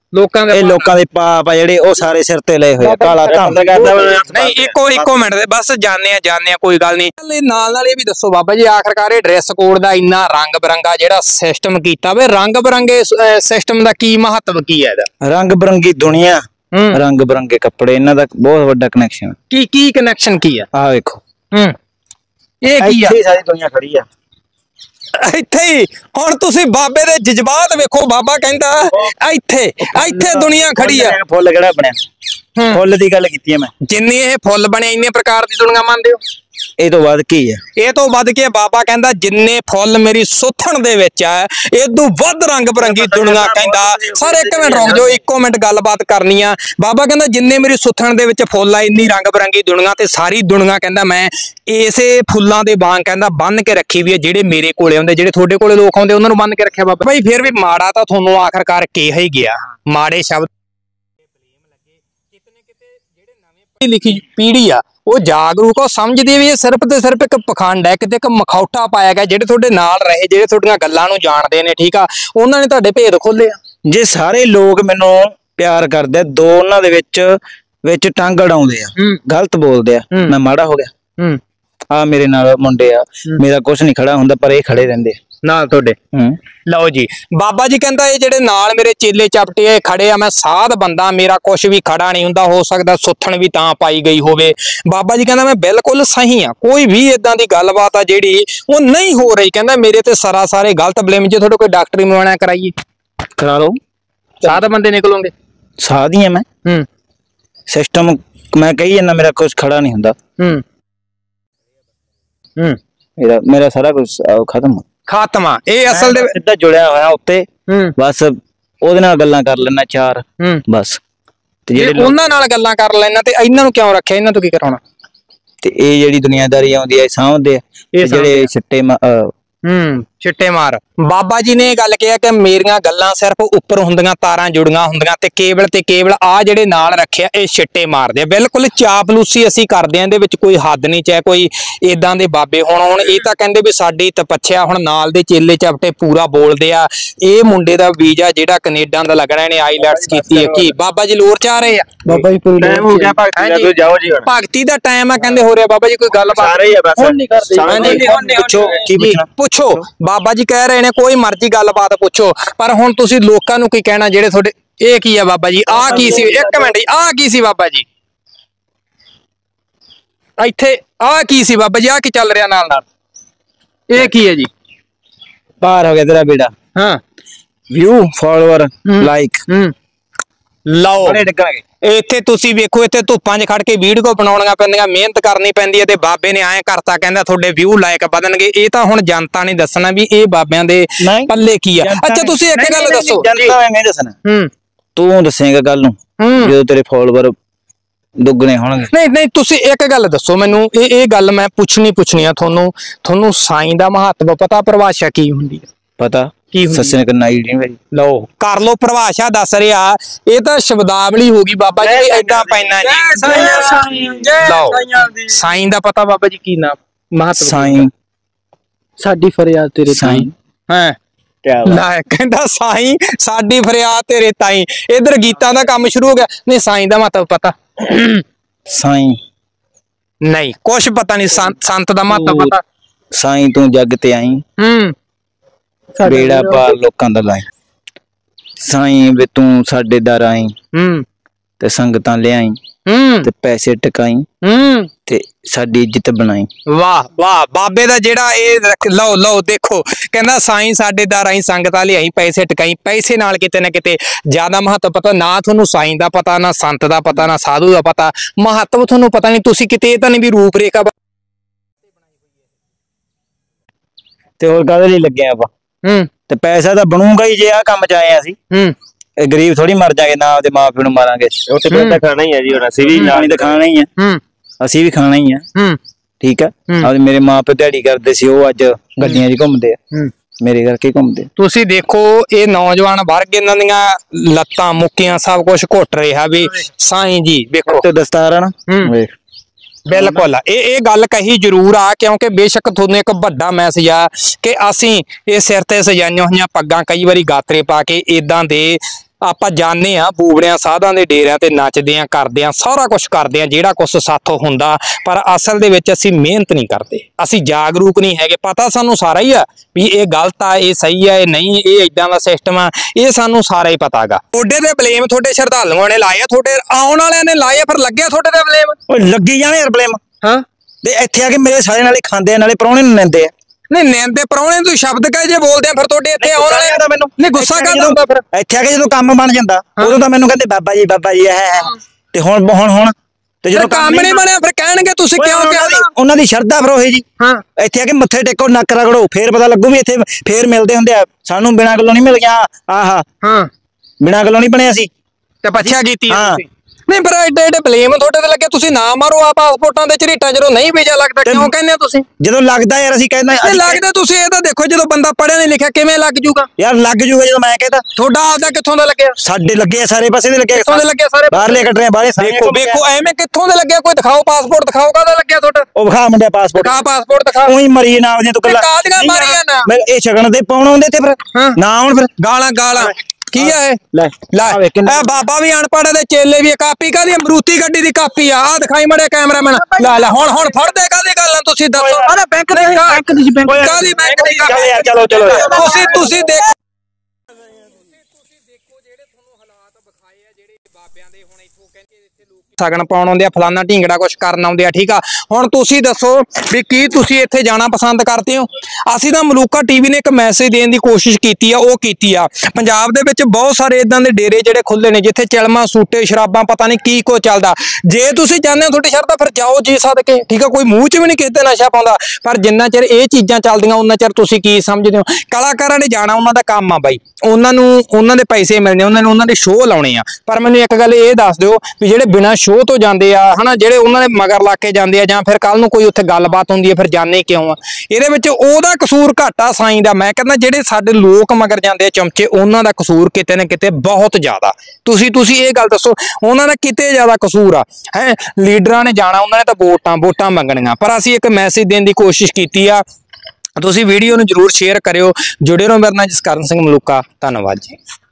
ਲੋਕਾਂ ਦੇ ਇਹ ਲੋਕਾਂ ਦੇ ਪਾਪ ਆ ਜਿਹੜੇ ਉਹ ਸਾਰੇ ਸਿਰ ਤੇ ਲਏ ਹੋਏ ਆ। ਕਾਲਾ ਧੰਮ ਨਹੀਂ ਇੱਕੋ ਮਿੰਟ ਦੇ ਬਸ ਜਾਣਦੇ ਆ ਕੋਈ ਗੱਲ ਨਹੀਂ। ਨਾਲ ਇਹ ਵੀ ਦੱਸੋ ਬਾਬਾ ਜੀ ਆਖਰਕਾਰ ਇਹ ਡਰੈਸ ਕੋਡ ਦਾ ਇੰਨਾ ਰੰਗ ਬਰੰਗਾ ਜਿਹੜਾ ਸਿਸਟਮ ਕੀਤਾ ਵੇ ਰੰਗ ਬਰੰਗੇ ਸਿਸਟਮ ਦਾ ਕੀ ਮਹੱਤਵ ਕੀ ਹੈ ਇਹਦਾ? ਰੰਗ ਬਰੰਗੀ ਦੁਨੀਆ ਰੰਗ ਬਰੰਗੇ ਕੱਪੜੇ ਇਹਨਾਂ ਦਾ ਬਹੁਤ ਵੱਡਾ ਕਨੈਕਸ਼ਨ। ਕੀ ਕਨੈਕਸ਼ਨ ਕੀ ਆ? ਆਹ ਵੇਖੋ ਇਹ ਕੀ ਆ? ਸਾਰੀ ਦੁਨੀਆ ਖੜੀ ਆ ਇੱਥੇ ਹੀ। ਹੁਣ ਤੁਸੀਂ ਬਾਬੇ ਦੇ ਜਜ਼ਬਾਤ ਵੇਖੋ। ਬਾਬਾ ਕਹਿੰਦਾ ਇੱਥੇ ਦੁਨੀਆ ਖੜੀ ਆ। ਫੁੱਲ ਕਿਹੜਾ ਬਣਿਆ? ਫੁੱਲ ਦੀ ਗੱਲ ਕੀਤੀ ਮੈਂ। ਜਿੰਨੀ ਇਹ ਫੁੱਲ ਬਣੇ ਇੰਨੇ ਪ੍ਰਕਾਰ ਦੀ ਦੁਨੀਆ ਮੰਨਦੇ ਹੋ? ਇਹ ਤੋਂ ਵੱਧ ਕੀ ਹੈ? ਇਹ ਤੋਂ ਵੱਧ ਕੇ ਬਾਬਾ ਕਹਿੰਦਾ ਜਿੰਨੇ ਫੁੱਲ ਮੇਰੀ ਸੁੱਥਣ ਦੇ ਵਿੱਚ ਆ ਇਦੋਂ ਵੱਧ ਰੰਗ ਬਰੰਗੀ ਦੁਨੀਆ। ਕਹਿੰਦਾ ਸਰ ਇੱਕ ਮਿੰਟ ਰੁਕ ਜਾਓ, ਇੱਕੋ ਮਿੰਟ ਗੱਲਬਾਤ ਕਰਨੀ ਆ। ਬਾਬਾ ਕਹਿੰਦਾ ਜਿੰਨੇ ਮੇਰੀ ਸੁੱਥਣ ਦੇ ਵਿੱਚ ਫੁੱਲ ਆ ਇੰਨੀ ਰੰਗ ਬਰੰਗੀ ਦੁਨੀਆ ਤੇ ਸਾਰੀ ਦੁਨੀਆ ਕਹਿੰਦਾ ਮੈਂ ਇਸੇ ਫੁੱਲਾਂ ਦੇ ਵਾਂਗ ਕਹਿੰਦਾ ਬੰਨ ਕੇ ਰੱਖੀ ਵੀ ਹੈ। ਜਿਹੜੇ ਮੇਰੇ ਕੋਲੇ ਆਉਂਦੇ ਜਿਹੜੇ ਤੁਹਾਡੇ ਕੋਲੇ ਲੋਕ ਆਉਂਦੇ ਉਹਨਾਂ ਨੂੰ ਬੰਨ ਕੇ ਰੱਖਿਆ ਬਾਬਾ। ਭਾਈ ਫਿਰ ਵੀ ਮਾੜਾ ਤਾਂ ਤੁਹਾਨੂੰ ਆਖਰਕਾਰ ਕਿਹਾ ਹੀ ਗਿਆ। ਮਾੜੇ ਸ਼ਬਦ ਲਿਖੀ ਪੀੜੀ ਆ ਉਹ ਜਾਗਰੂਕ ਉਹ ਸਮਝਦੀ ਵੀ ਇਹ ਸਿਰਫ ਤੇ ਸਿਰਫ ਇੱਕ ਪਖੰਡ ਹੈ, ਕਿਤੇ ਇੱਕ ਮਖੌਟਾ ਪਾਇਆ ਗਿਆ। ਜਿਹੜੇ ਤੁਹਾਡੇ ਨਾਲ ਰਹੇ ਜਿਹੜੇ ਤੁਹਾਡੀਆਂ ਗੱਲਾਂ ਨੂੰ ਜਾਣਦੇ ਨੇ ਠੀਕ ਆ ਉਹਨਾਂ ਨੇ ਤੁਹਾਡੇ ਭੇਦ ਖੋਲੇ ਆ। ਜੇ ਸਾਰੇ ਲੋਕ ਮੈਨੂੰ ਪਿਆਰ ਕਰਦੇ ਦੋ ਉਹਨਾਂ ਦੇ ਵਿੱਚ ਟੰਗ ਅੜਾਉਂਦੇ ਆ ਗਲਤ ਬੋਲਦੇ ਆ ਮੈਂ ਮਾੜਾ ਹੋ ਗਿਆ। ਆ ਮੇਰੇ ਨਾਲ ਮੁੰਡੇ ਆ ਮੇਰਾ ਕੁਝ ਨਹੀਂ ਖੜਾ ਹੁੰਦਾ ਪਰ ਇਹ ਖੜੇ ਰਹਿੰਦੇ ਨਾਲ ਤੁਹਾਡੇ। ਲਓ ਜੀ ਬਾਬਾ ਜੀ ਕਹਿੰਦਾ ਇਹ ਜਿਹੜੇ ਨਾਲ ਮੇਰੇ ਚੇਲੇ ਚਪਟੇ ਇਹ ਖੜੇ ਆ ਮੈਂ ਸਾਧ ਬੰਦਾ ਮੇਰਾ ਕੁਝ ਵੀ ਖੜਾ ਨਹੀਂ ਹੁੰਦਾ। ਹੋ ਸਕਦਾ ਸੁੱਥਣ ਵੀ ਤਾਂ ਪਾਈ ਗਈ ਹੋਵੇ। ਬਾਬਾ ਜੀ ਕਹਿੰਦਾ ਮੈਂ ਬਿਲਕੁਲ ਸਹੀ ਆ। ਕੋਈ ਵੀ ਇਦਾਂ ਦੀ ਗੱਲਬਾਤ ਆ ਜਿਹੜੀ ਉਹ ਨਹੀਂ ਹੋ ਰਹੀ। ਕਹਿੰਦਾ ਮੇਰੇ ਤੇ ਸਾਰੇ ਗਲਤ ਬਲੇਮ। ਜੇ ਤੁਹਾਡੇ ਕੋਈ ਡਾਕਟਰੀ ਮੁਆਇਨਾ ਕਰਾਈਏ ਕਰਾ ਲਓ। ਸਾਧ ਬੰਦੇ ਨਿਕਲੋਗੇ? ਸਾਧ ਹੀ ਆ ਮੈਂ। ਸਿਸਟਮ ਮੈਂ ਕਹੀ ਜਾਂਦਾ ਮੇਰਾ ਕੁਝ ਖੜਾ ਨਹੀਂ ਹੁੰਦਾ। ਮੇਰਾ ਸਾਰਾ ਕੁਝ ਖਾਤਮਾ। ਇਹ ਅਸਲ ਦੇ ਸਿੱਧਾ ਜੁੜਿਆ ਹੋਇਆ ਉੱਤੇ ਬਸ ਉਹਦੇ ਨਾਲ ਗੱਲਾਂ ਕਰ ਲੈਣਾ ਚਾਰ ਬਸ। ਤੇ ਜਿਹੜੇ ਉਹਨਾਂ ਨਾਲ ਗੱਲਾਂ ਕਰ ਲੈਣਾ ਤੇ ਇਹਨਾਂ ਨੂੰ ਕਿਉਂ ਰੱਖਿਆ? ਇਹਨਾਂ ਤੋਂ ਕੀ ਕਰਾਉਣਾ? ਤੇ ਇਹ ਜਿਹੜੀ ਦੁਨੀਆਦਾਰੀ ਆਉਂਦੀ ਹੈ ਸਾਂਭਦੇ ਆ ਜਿਹੜੇ ਛਿੱਟੇ ਮਾਰ। ਬਾਬਾ ਜੀ ਨੇ ਇਹ ਗੱਲ ਕਿਹਾ ਕਿ ਮੇਰੀਆਂ ਗੱਲਾਂ ਸਿਰਫ ਉੱਪਰ ਹੁੰਦੀਆਂ ਤਾਰਾਂ ਜੁੜੀਆਂ ਹੁੰਦੀਆਂ ਤੇ ਕੇਵਲ ਆ ਜਿਹੜੇ ਨਾਲ ਰੱਖਿਆ ਇਹ ਛਿੱਟੇ ਮਾਰਦੇ ਆ। ਬਿਲਕੁਲ ਚਾਪਲੂਸੀ ਅਸੀਂ ਕਰਦੇ ਆ। ਇਹਦੇ ਵਿੱਚ ਕੋਈ ਹੱਦ ਨਹੀਂ। ਚਾਹੇ ਕੋਈ ਇਦਾਂ ਦੇ ਬਾਬੇ ਹੁਣ ਇਹ ਤਾਂ ਕਹਿੰਦੇ ਵੀ ਸਾਡੀ ਤਪੱਛਿਆ ਹੁਣ ਨਾਲ ਦੇ ਚੇਲੇ ਚਪਟੇ ਪੂਰਾ ਬੋਲਦੇ ਆ। ਇਹ ਮੁੰਡੇ ਦਾ ਵੀਜ਼ਾ ਜਿਹੜਾ ਕੈਨੇਡਾ ਦਾ ਲੱਗਣਾ ਇਹਨੇ ਆਈਲੈਟਸ ਕੀਤੀ ਹੈ। ਕੀ ਬਾਬਾ ਜੀ ਲੋਰ ਚਾਹ ਰਹੇ ਆ? ਬਾਬਾ ਜੀ ਟਾਈਮ ਹੋ ਗਿਆ ਭਗਤੀ ਦਾ ਜਾਓ ਜੀ। ਭਗਤੀ ਦਾ ਟਾਈਮ ਆ ਕਹਿੰਦੇ ਹੋ ਰਿਹਾ ਬਾਬਾ ਜੀ ਕੋਈ ਗੱਲਬਾਤ ਸਾਰੇ ਹੀ ਆ ਬਸ ਹੁਣ ਨਹੀਂ ਕਰਦੇ। ਪੁੱਛੋ ਕੀ ਪੁੱਛਣਾ ਪੁੱਛੋ। ਬਾਬਾ ਜੀ ਕਹਿ ਰਹੇ ਨੇ ਕੋਈ ਮਰਜ਼ੀ ਗੱਲਬਾਤ ਪੁੱਛੋ ਪਰ ਹੁਣ ਤੁਸੀਂ ਲੋਕਾਂ ਨੂੰ ਕੀ ਕਹਿਣਾ ਜਿਹੜੇ ਤੁਹਾਡੇ ਇਹ ਕੀ ਆ ਬਾਬਾ ਜੀ? ਆਹ ਕੀ ਸੀ? ਇੱਕ ਮਿੰਟ ਆਹ ਕੀ ਸੀ ਬਾਬਾ ਜੀ? ਇੱਥੇ ਆਹ ਕੀ ਸੀ ਬਾਬਾ ਜੀ? ਆਹ ਕੀ ਚੱਲ ਰਿਹਾ ਨਾਲ ਇਹ ਕੀ ਹੈ ਜੀ? ਪਾਰ ਹੋ ਗਿਆ ਤੇਰਾ ਬੇੜਾ। ਵਿਊ ਫਾਲੋਅਰ ਲਾਈਕ ਲਓ ਇੱਥੇ ਤੁਸੀਂ ਵੇਖੋ ਇੱਥੇ ਧੁੱਪਾਂ 'ਚ ਖੜ ਕੇ ਵੀਡੀਓ ਬਣਾਉਣੀਆਂ ਪੈਂਦੀਆਂ ਮਿਹਨਤ ਕਰਨੀ ਪੈਂਦੀ ਹੈ ਤੇ ਬਾਬੇ ਨੇ ਐਂ ਕਰਤਾ ਕਹਿੰਦਾ ਤੁਹਾਡੇ ਵਿਊ ਲਾਇਕ ਵਧਣਗੇ। ਇਹ ਤਾਂ ਹੁਣ ਜਨਤਾ ਨੇ ਦੱਸਣਾ ਵੀ ਇਹ ਬਾਬਿਆਂ ਦੇ ਪੱਲੇ ਕੀ ਆ। ਅੱਛਾ ਤੁਸੀਂ ਇੱਕ ਗੱਲ ਦੱਸੋ। ਜਨਤਾ ਨੇ ਦੱਸਣਾ ਤੂੰ ਦੱਸੇਂਗਾ ਕੱਲ ਨੂੰ ਜਦੋਂ ਤੇਰੇ ਫਾਲੋਅਰ ਦੁੱਗਣੇ ਹੋਣਗੇ। ਨਹੀਂ ਤੁਸੀਂ ਇੱਕ ਗੱਲ ਦੱਸੋ ਮੈਨੂੰ। ਇਹ ਗੱਲ ਮੈਂ ਪੁੱਛਣੀ ਆ ਤੁਹਾਨੂੰ ਸਾਈਂ ਦਾ ਮਹੱਤਵ ਪਤਾ? ਪਰਿਭਾਸ਼ਾ ਕੀ ਹੁੰਦੀ ਹੈ ਪਤਾ? ਸੱਸਣ ਕਰਨਾਈ ਨਹੀਂ ਮੇਰੀ। ਲਓ ਕਰ ਲਓ ਪਰਿਭਾਸ਼ਾ ਦੱਸ ਰਿਹਾ। ਇਹ ਤਾਂ ਸ਼ਬਦਾਵਲੀ ਹੋ ਗਈ ਬਾਬਾ ਜੀ ਏਦਾਂ ਪੈਣਾ ਜੀ। ਲਓ ਸਾਈਂ ਦਾ ਪਤਾ ਬਾਬਾ ਜੀ ਕੀ ਨਾਮ ਮਹੱਤਵ? ਸਾਈਂ ਸਾਡੀ ਫਰਿਆਦ ਤੇਰੇ ਸਾਈਂ ਕਹਿੰਦਾ ਸਾਈਂ ਸਾਡੀ ਫਰਿਆਦ ਤੇਰੇ ਤਾਈਂ। ਇਧਰ ਗੀਤਾਂ ਦਾ ਕੰਮ ਸ਼ੁਰੂ ਹੋ ਗਿਆ। ਨਹੀਂ ਸਾਈਂ ਦਾ ਮਹੱਤਵ ਪਤਾ? ਸਾਈਂ ਨਹੀਂ ਕੁਛ ਪਤਾ ਨਹੀਂ। ਸੰਤ ਦਾ ਮਹੱਤਵ ਪਤਾ? ਸਾਈਂ ਤੂੰ ਜੱਗ ਤੇ ਆਈ ਬੇੜਾ ਪਾਰ ਲੋਕਾਂ ਦਾ ਲਾਈ। ਸਾਈਂ ਵੇ ਤੂੰ ਸਾਡੇ ਦਰ ਆਈ ਤੇ ਸੰਗਤਾਂ ਲਿਆਈ ਤੇ ਪੈਸੇ ਟਕਾਈ ਤੇ ਸਾਡੀ ਇੱਜ਼ਤ ਬਣਾਈ। ਵਾਹ ਵਾਹ ਬਾਬੇ ਦਾ ਜਿਹੜਾ ਇਹ ਲਓ ਦੇਖੋ ਕਹਿੰਦਾ ਸਾਈਂ ਸਾਡੇ ਦਰ ਆਈ ਸੰਗਤਾਂ ਲਿਆਈ ਪੈਸੇ ਟਕਾਈ। ਪੈਸੇ ਨਾਲ ਕਿਤੇ ਨਾ ਕਿਤੇ ਜ਼ਿਆਦਾ ਮਹੱਤਵ ਪਤਾ ਨਾ ਤੁਹਾਨੂੰ ਸਾਈਂ ਦਾ ਪਤਾ ਨਾ ਸੰਤ ਦਾ ਪਤਾ ਨਾ ਸਾਧੂ ਦਾ ਪਤਾ। ਮਹੱਤਵ ਤੁਹਾਨੂੰ ਪਤਾ ਨਹੀਂ। ਤੁਸੀਂ ਕਿਤੇ ਇਹ ਤਾਂ ਨਹੀਂ ਵੀ ਰੂਪ ਰੇਖਾ ਤੇ ਹੋਰ ਕਾਹਦੇ ਲਈ ਲੱਗੇ ਆਪਾਂ? ਤੇ ਪੈਸਾ ਤਾਂ ਬਣੂਗਾ ਹੀ ਜੇ ਆ ਕੰਮ ਚ ਆਏ ਅਸੀਂ। ਇਹ ਗਰੀਬ ਥੋੜੀ ਮਰ ਜਾਗੇ ਨਾ ਆਪਦੇ ਮਾਂ ਪਿਓ ਨੂੰ ਮਾਰਾਂਗੇ। ਉੱਥੇ ਪੈਸਾ ਖਾਣਾ ਹੀ ਹੈ ਜੀ। ਹੁਣ ਅਸੀਂ ਵੀ ਨਾਲ ਤਾਂ ਖਾਣਾ ਹੀ ਆ। ਅਸੀਂ ਵੀ ਖਾਣਾ ਹੀ ਆ ਠੀਕ ਆ। ਆਪਦੇ ਮੇਰੇ ਮਾਂ ਪਿਓ ਦਿਹਾੜੀ ਕਰਦੇ ਸੀ ਉਹ ਅੱਜ ਗੱਡੀਆਂ 'ਚ ਘੁੰਮਦੇ ਆ ਮੇਰੇ ਕਰਕੇ ਘੁੰਮਦੇ। ਤੁਸੀਂ ਦੇਖੋ ਇਹ ਨੌਜਵਾਨ ਵਰਗ ਇਹਨਾਂ ਦੀਆਂ ਲੱਤਾਂ ਮੁੱਕੀਆਂ ਸਭ ਕੁਝ ਘੁੱਟ ਰਿਹਾ ਵੀ ਸਾਈਂ ਜੀ ਵੇਖੋ ਤੇ ਦਸਤਾਰ ਆ ਨਾ ਵੇਖ। ਬਿਲਕੁਲ ਇਹ ਗੱਲ ਕਹੀ ਜ਼ਰੂਰ ਆ ਕਿਉਂਕਿ ਬੇਸ਼ੱਕ ਤੁਹਾਨੂੰ ਇੱਕ ਵੱਡਾ ਮੈਸੇਜ ਆ ਕਿ ਅਸੀਂ ਇਹ ਸਿਰ ਤੇ ਸਜਾਈਆਂ ਹੋਈਆਂ ਪੱਗਾਂ ਕਈ ਵਾਰੀ ਗਾਤਰੇ ਪਾ ਕੇ ਇਦਾਂ ਦੇ ਆਪਾਂ ਜਾਣਦੇ ਆ ਬੂਬੜਿਆਂ ਸਾਧਾਂ ਦੇ ਡੇਰਿਆਂ ਤੇ ਨੱਚਦੇ ਆ, ਕਰਦੇ ਆ, ਸਾਰਾ ਕੁਝ ਕਰਦੇ ਆ ਜਿਹੜਾ ਕੁਝ ਸਾਥੋਂ ਹੁੰਦਾ, ਪਰ ਅਸਲ ਦੇ ਵਿੱਚ ਅਸੀਂ ਮਿਹਨਤ ਨਹੀਂ ਕਰਦੇ, ਅਸੀਂ ਜਾਗਰੂਕ ਨਹੀਂ ਹੈਗੇ। ਪਤਾ ਸਾਨੂੰ ਸਾਰਾ ਹੀ ਆ ਵੀ ਇਹ ਗਲਤ ਆ, ਇਹ ਸਹੀ ਆ, ਇਹ ਨਹੀਂ, ਇਹ ਇਦਾਂ ਦਾ ਸਿਸਟਮ ਆ, ਇਹ ਸਾਨੂੰ ਸਾਰਾ ਹੀ ਪਤਾ ਗਾ। ਤੁਹਾਡੇ ਤੇ ਬਲੇਮ ਤੁਹਾਡੇ ਸ਼ਰਧਾਲੂਆਂ ਨੇ ਲਾਏ ਆ, ਤੁਹਾਡੇ ਆਉਣ ਵਾਲਿਆਂ ਨੇ ਲਾਏ ਆ, ਫਿਰ ਲੱਗਿਆ ਤੁਹਾਡੇ ਤੇ ਬਲੇਮ? ਓਏ ਲੱਗੀ ਜਾਣੇ ਯਾਰ ਬਲੇਮ। ਹਾਂ ਤੇ ਇੱਥੇ ਆ ਕੇ ਮੇਰੇ ਸਾਰੇ ਨਾਲੇ ਖਾਂਦੇ ਆ ਨਾਲੇ ਪ੍ਰਾਹੁਣੇ ਨੂੰ ਲੈਂਦੇ ਆ। ਨਹੀਂ ਨੈਂਦੇ ਪ੍ਰਾਹੁਣੇ ਤੁਸੀਂ ਸ਼ਬਦ ਕਹੇ ਜੇ ਬੋਲਦੇ ਆ, ਫਿਰ ਤੁਹਾਡੇ ਇੱਥੇ ਆਉਣ ਵਾਲੇ ਦਾ ਮੈਨੂੰ ਨਹੀਂ ਗੁੱਸਾ ਕਰਦਾ ਹੁੰਦਾ ਫਿਰ? ਇੱਥੇ ਆ ਕੇ ਜਦੋਂ ਕੰਮ ਬਣ ਜਾਂਦਾ ਉਦੋਂ ਤਾਂ ਮੈਨੂੰ ਕਹਿੰਦੇ ਬਾਬਾ ਜੀ ਹੈ ਤੇ ਹੁਣ ਤੇ ਜਦੋਂ ਕੰਮ ਨਹੀਂ ਬਣਿਆ ਫਿਰ ਕਹਿਣਗੇ ਤੁਸੀਂ ਕਿਉਂ ਕਿਹਾ? ਉਹਨਾਂ ਦੀ ਸ਼ਰਧਾ ਫਿਰ ਉਹੀ ਜੀ। ਹਾਂ ਇੱਥੇ ਆ ਕੇ ਮੱਥੇ ਟੇਕੋ, ਨੱਕ ਰਗੜੋ, ਫੇਰ ਪਤਾ ਲੱਗੂ ਵੀ ਇੱਥੇ ਫੇਰ ਮਿਲਦੇ ਹੁੰਦੇ ਆ। ਸਾਨੂੰ ਬਿਨਾਂ ਗੱਲੋਂ ਨਹੀਂ ਮਿਲ ਗਿਆ। ਆਹਾ ਹਾਂ ਬਿਨਾਂ ਗੱਲੋਂ ਨਹੀਂ ਬਣਿਆ ਸੀ ਤੇ ਪੁੱਛਿਆ ਕੀਤੀ ਤੁਸੀਂ? ਨਹੀਂ ਪਰ ਐਡੇ ਬਲੇਮ ਤੁਹਾਡੇ ਤੇ ਲੱਗੇ, ਤੁਸੀਂ ਨਾ ਮਾਰੋ ਆ ਪਾਸਪੋਰਟਾਂ ਦੇ ਝਰੀਟਾਂ ਜਦੋਂ ਨਹੀਂ ਵੀਜ਼ਾ ਲੱਗਦਾ ਕਿਉਂ ਕਹਿੰਦੇ ਹੋ ਤੁਸੀਂ? ਜਦੋਂ ਲੱਗਦਾ ਯਾਰ ਅਸੀਂ ਕਹਿੰਦੇ ਲੱਗਦਾ ਤੁਸੀਂ ਇਹ ਤਾਂ ਦੇਖੋ ਜਦੋਂ ਬੰਦਾ ਪੜਿਆ ਨਹੀਂ ਲਿਖਿਆ ਕਿਵੇਂ ਲੱਗ ਜੂਗਾ ਯਾਰ? ਲੱਗ ਜੂਗਾ ਜਦੋਂ ਮੈਂ ਕਹਿੰਦਾ। ਤੁਹਾਡਾ ਆਪਦਾ ਕਿੱਥੋਂ ਦਾ ਲੱਗਿਆ? ਸਾਡੇ ਲੱਗੇ ਸਾਰੇ ਪਾਸੇ ਦੇ ਲੱਗੇ। ਕਿੱਥੋਂ ਦੇ ਲੱਗੇ ਸਾਰੇ? ਬਾਹਰਲੇ ਕੱਢ ਰਹੇ ਬਾਹਰੇ ਸਾਰੇ। ਵੇਖੋ ਐਵੇਂ ਕਿੱਥੋਂ ਦੇ ਲੱਗਿਆ? ਕੋਈ ਦਿਖਾਓ ਪਾਸਪੋਰਟ ਦਿਖਾਓ, ਕਾਹਦਾ ਲੱਗਿਆ ਤੁਹਾਡਾ? ਉਹ ਵਿਖਾ ਮੁੰਡਿਆ ਪਾਸਪੋਰਟ। ਦਿਖਾ ਪਾਸਪੋਰਟ ਦਿਖਾਓ। ਉਹੀ ਮਰੀ ਨਾ ਉਹਦੀਆਂ ਤੂੰ ਕੱਲਾ ਕਾਹਦੀਆਂ ਮਾਰੀਆਂ ਨਾ? ਮੈਂ ਇਹ ਛਗਣ ਦੇ ਪਾਉਣ ਆਉਂਦੇ ਤੇ ਫਿਰ ਨਾ ਆਉਣ ਫਿਰ ਗਾਲਾਂ ਕੀ ਆ ਇਹ? ਲੈ ਇਹ ਬਾਬਾ ਵੀ ਅਨਪੜ੍ਹ ਦੇ ਚੇਲੇ ਵੀ ਕਾਪੀ ਕਾਦੀ ਅਮਰੂਤੀ ਗੱਡੀ ਦੀ ਕਾਪੀ ਆ ਦਿਖਾਈ ਮੜੇ ਕੈਮਰਾਮੈਨ। ਲੈ ਹੁਣ ਫੜਦੇ ਕਾਦੀ ਗੱਲ ਤੁਸੀਂ ਦੱਸੋ? ਅਰੇ ਬੈਂਕ ਦੀ ਕਾਦੀ ਬੈਂਕ ਦੀ? ਚੱਲ ਯਾਰ ਚਲੋ ਤੁਸੀਂ ਦੇਖੋ ਜਿਹੜੇ ਤੁਹਾਨੂੰ ਹਾਲਾਤ ਵਿਖਾਏ ਆ ਜਿਹੜੇ ਬਾਬਿਆਂ ਦੇ। ਹੁਣ ਇੱਥੋਂ ਕਹਿੰਦੇ ਇੱਥੇ ਲੋਕ ਸਗਨ ਪਾਉਣ ਆਉਂਦੇ ਆ, ਫਲਾਨਾ ਢੀਂਗੜਾ ਕੁਛ ਕਰਨ ਆਉਂਦੇ ਆ, ਠੀਕ ਆ। ਹੁਣ ਤੁਸੀਂ ਦੱਸੋ ਵੀ ਕੀ ਤੁਸੀਂ ਇੱਥੇ ਜਾਣਾ ਪਸੰਦ ਕਰਦੇ ਹੋ? ਅਸੀਂ ਤਾਂ ਮਲੂਕਾ ਟੀਵੀ ਨੇ ਇੱਕ ਮੈਸੇਜ ਦੇਣ ਦੀ ਕੋਸ਼ਿਸ਼ ਕੀਤੀ ਆ, ਉਹ ਕੀਤੀ ਆ। ਪੰਜਾਬ ਦੇ ਵਿੱਚ ਬਹੁਤ ਸਾਰੇ ਇਦਾਂ ਦੇ ਡੇਰੇ ਜਿਹੜੇ ਖੁੱਲੇ ਨੇ ਜਿੱਥੇ ਚਲਮਾ ਸੂਟੇ ਸ਼ਰਾਬਾਂ ਪਤਾ ਨਹੀਂ ਕੀ ਕੋ ਚੱਲਦਾ। ਜੇ ਤੁਸੀਂ ਚਾਹੁੰਦੇ ਹੋ ਤੁਹਾਡੀ ਸ਼ਰਧਾ ਫਿਰ ਜਾਓ ਜੀ ਸਦਕੇ, ਠੀਕ ਆ। ਕੋਈ ਮੂੰਹ 'ਚ ਵੀ ਨਹੀਂ ਕਿਸੇ ਤੇ ਨਸ਼ਾ ਪਾਉਂਦਾ, ਪਰ ਜਿੰਨਾ ਚਿਰ ਇਹ ਚੀਜ਼ਾਂ ਚੱਲਦੀਆਂ ਉਹਨਾਂ ਚਿਰ ਤੁਸੀਂ ਕੀ ਸਮਝਦੇ ਹੋ? ਕਲਾਕਾਰਾਂ ਨੇ ਜਾਣਾ, ਉਹਨਾਂ ਦਾ ਕੰਮ ਆ ਬਾਈ, ਉਹਨਾਂ ਨੂੰ ਉਹਨਾਂ ਦੇ ਪੈਸੇ ਮਿਲਣੇ, ਉਹਨਾਂ ਦੇ ਸ਼ੋਅ ਲਾਉਣੇ ਆ। ਪਰ ਮੈਨੂੰ ਇੱਕ ਗੱਲ ਇਹ ਦੱਸ ਦਿਓ ਵੀ ਜਿਹੜੇ ਬਿਨਾਂ ਸ਼ੋਅ ਤੋਂ ਜਾਂਦੇ ਆ ਹਨਾ, ਜਿਹੜੇ ਉਹਨਾਂ ਦੇ ਮਗਰ ਲਾ ਕੇ ਜਾਂਦੇ ਆ, ਜਾਂ ਫਿਰ ਕੱਲ ਨੂੰ ਕੋਈ ਉੱਥੇ ਗੱਲਬਾਤ ਹੁੰਦੀ ਹੈ ਫਿਰ ਜਾਣੇ ਕਿਉਂ ਆ? ਇਹਦੇ ਵਿੱਚ ਉਹਦਾ ਕਸੂਰ ਘੱਟ ਆ ਸਾਈਂ ਦਾ। ਮੈਂ ਕਹਿੰਦਾ ਜਿਹੜੇ ਸਾਡੇ ਲੋਕ ਮਗਰ ਜਾਂਦੇ ਆ ਚਮਚੇ, ਉਹਨਾਂ ਦਾ ਕਸੂਰ ਕਿਤੇ ਨਾ ਕਿਤੇ ਬਹੁਤ ਜ਼ਿਆਦਾ। ਤੁਸੀਂ ਇਹ ਗੱਲ ਦੱਸੋ, ਉਹਨਾਂ ਦਾ ਕਿਤੇ ਜ਼ਿਆਦਾ ਕਸੂਰ ਆ ਹੈ। ਲੀਡਰਾਂ ਨੇ ਜਾਣਾ, ਉਹਨਾਂ ਨੇ ਤਾਂ ਵੋਟਾਂ ਮੰਗਣੀਆਂ। ਪਰ ਅਸੀਂ ਇੱਕ ਮੈਸੇਜ ਦੇਣ ਦੀ ਕੋਸ਼ਿਸ਼ ਕੀਤੀ ਆ। ਤੁਸੀਂ ਵੀਡੀਓ ਨੂੰ ਜ਼ਰੂਰ ਸ਼ੇਅਰ ਕਰਿਓ। ਜੁੜੇ ਰਹੋ ਮੇਰੇ ਨਾਲ ਜਸਕਰਨ ਸਿੰਘ ਮਲੂਕਾ। ਧੰਨਵਾਦ ਜੀ।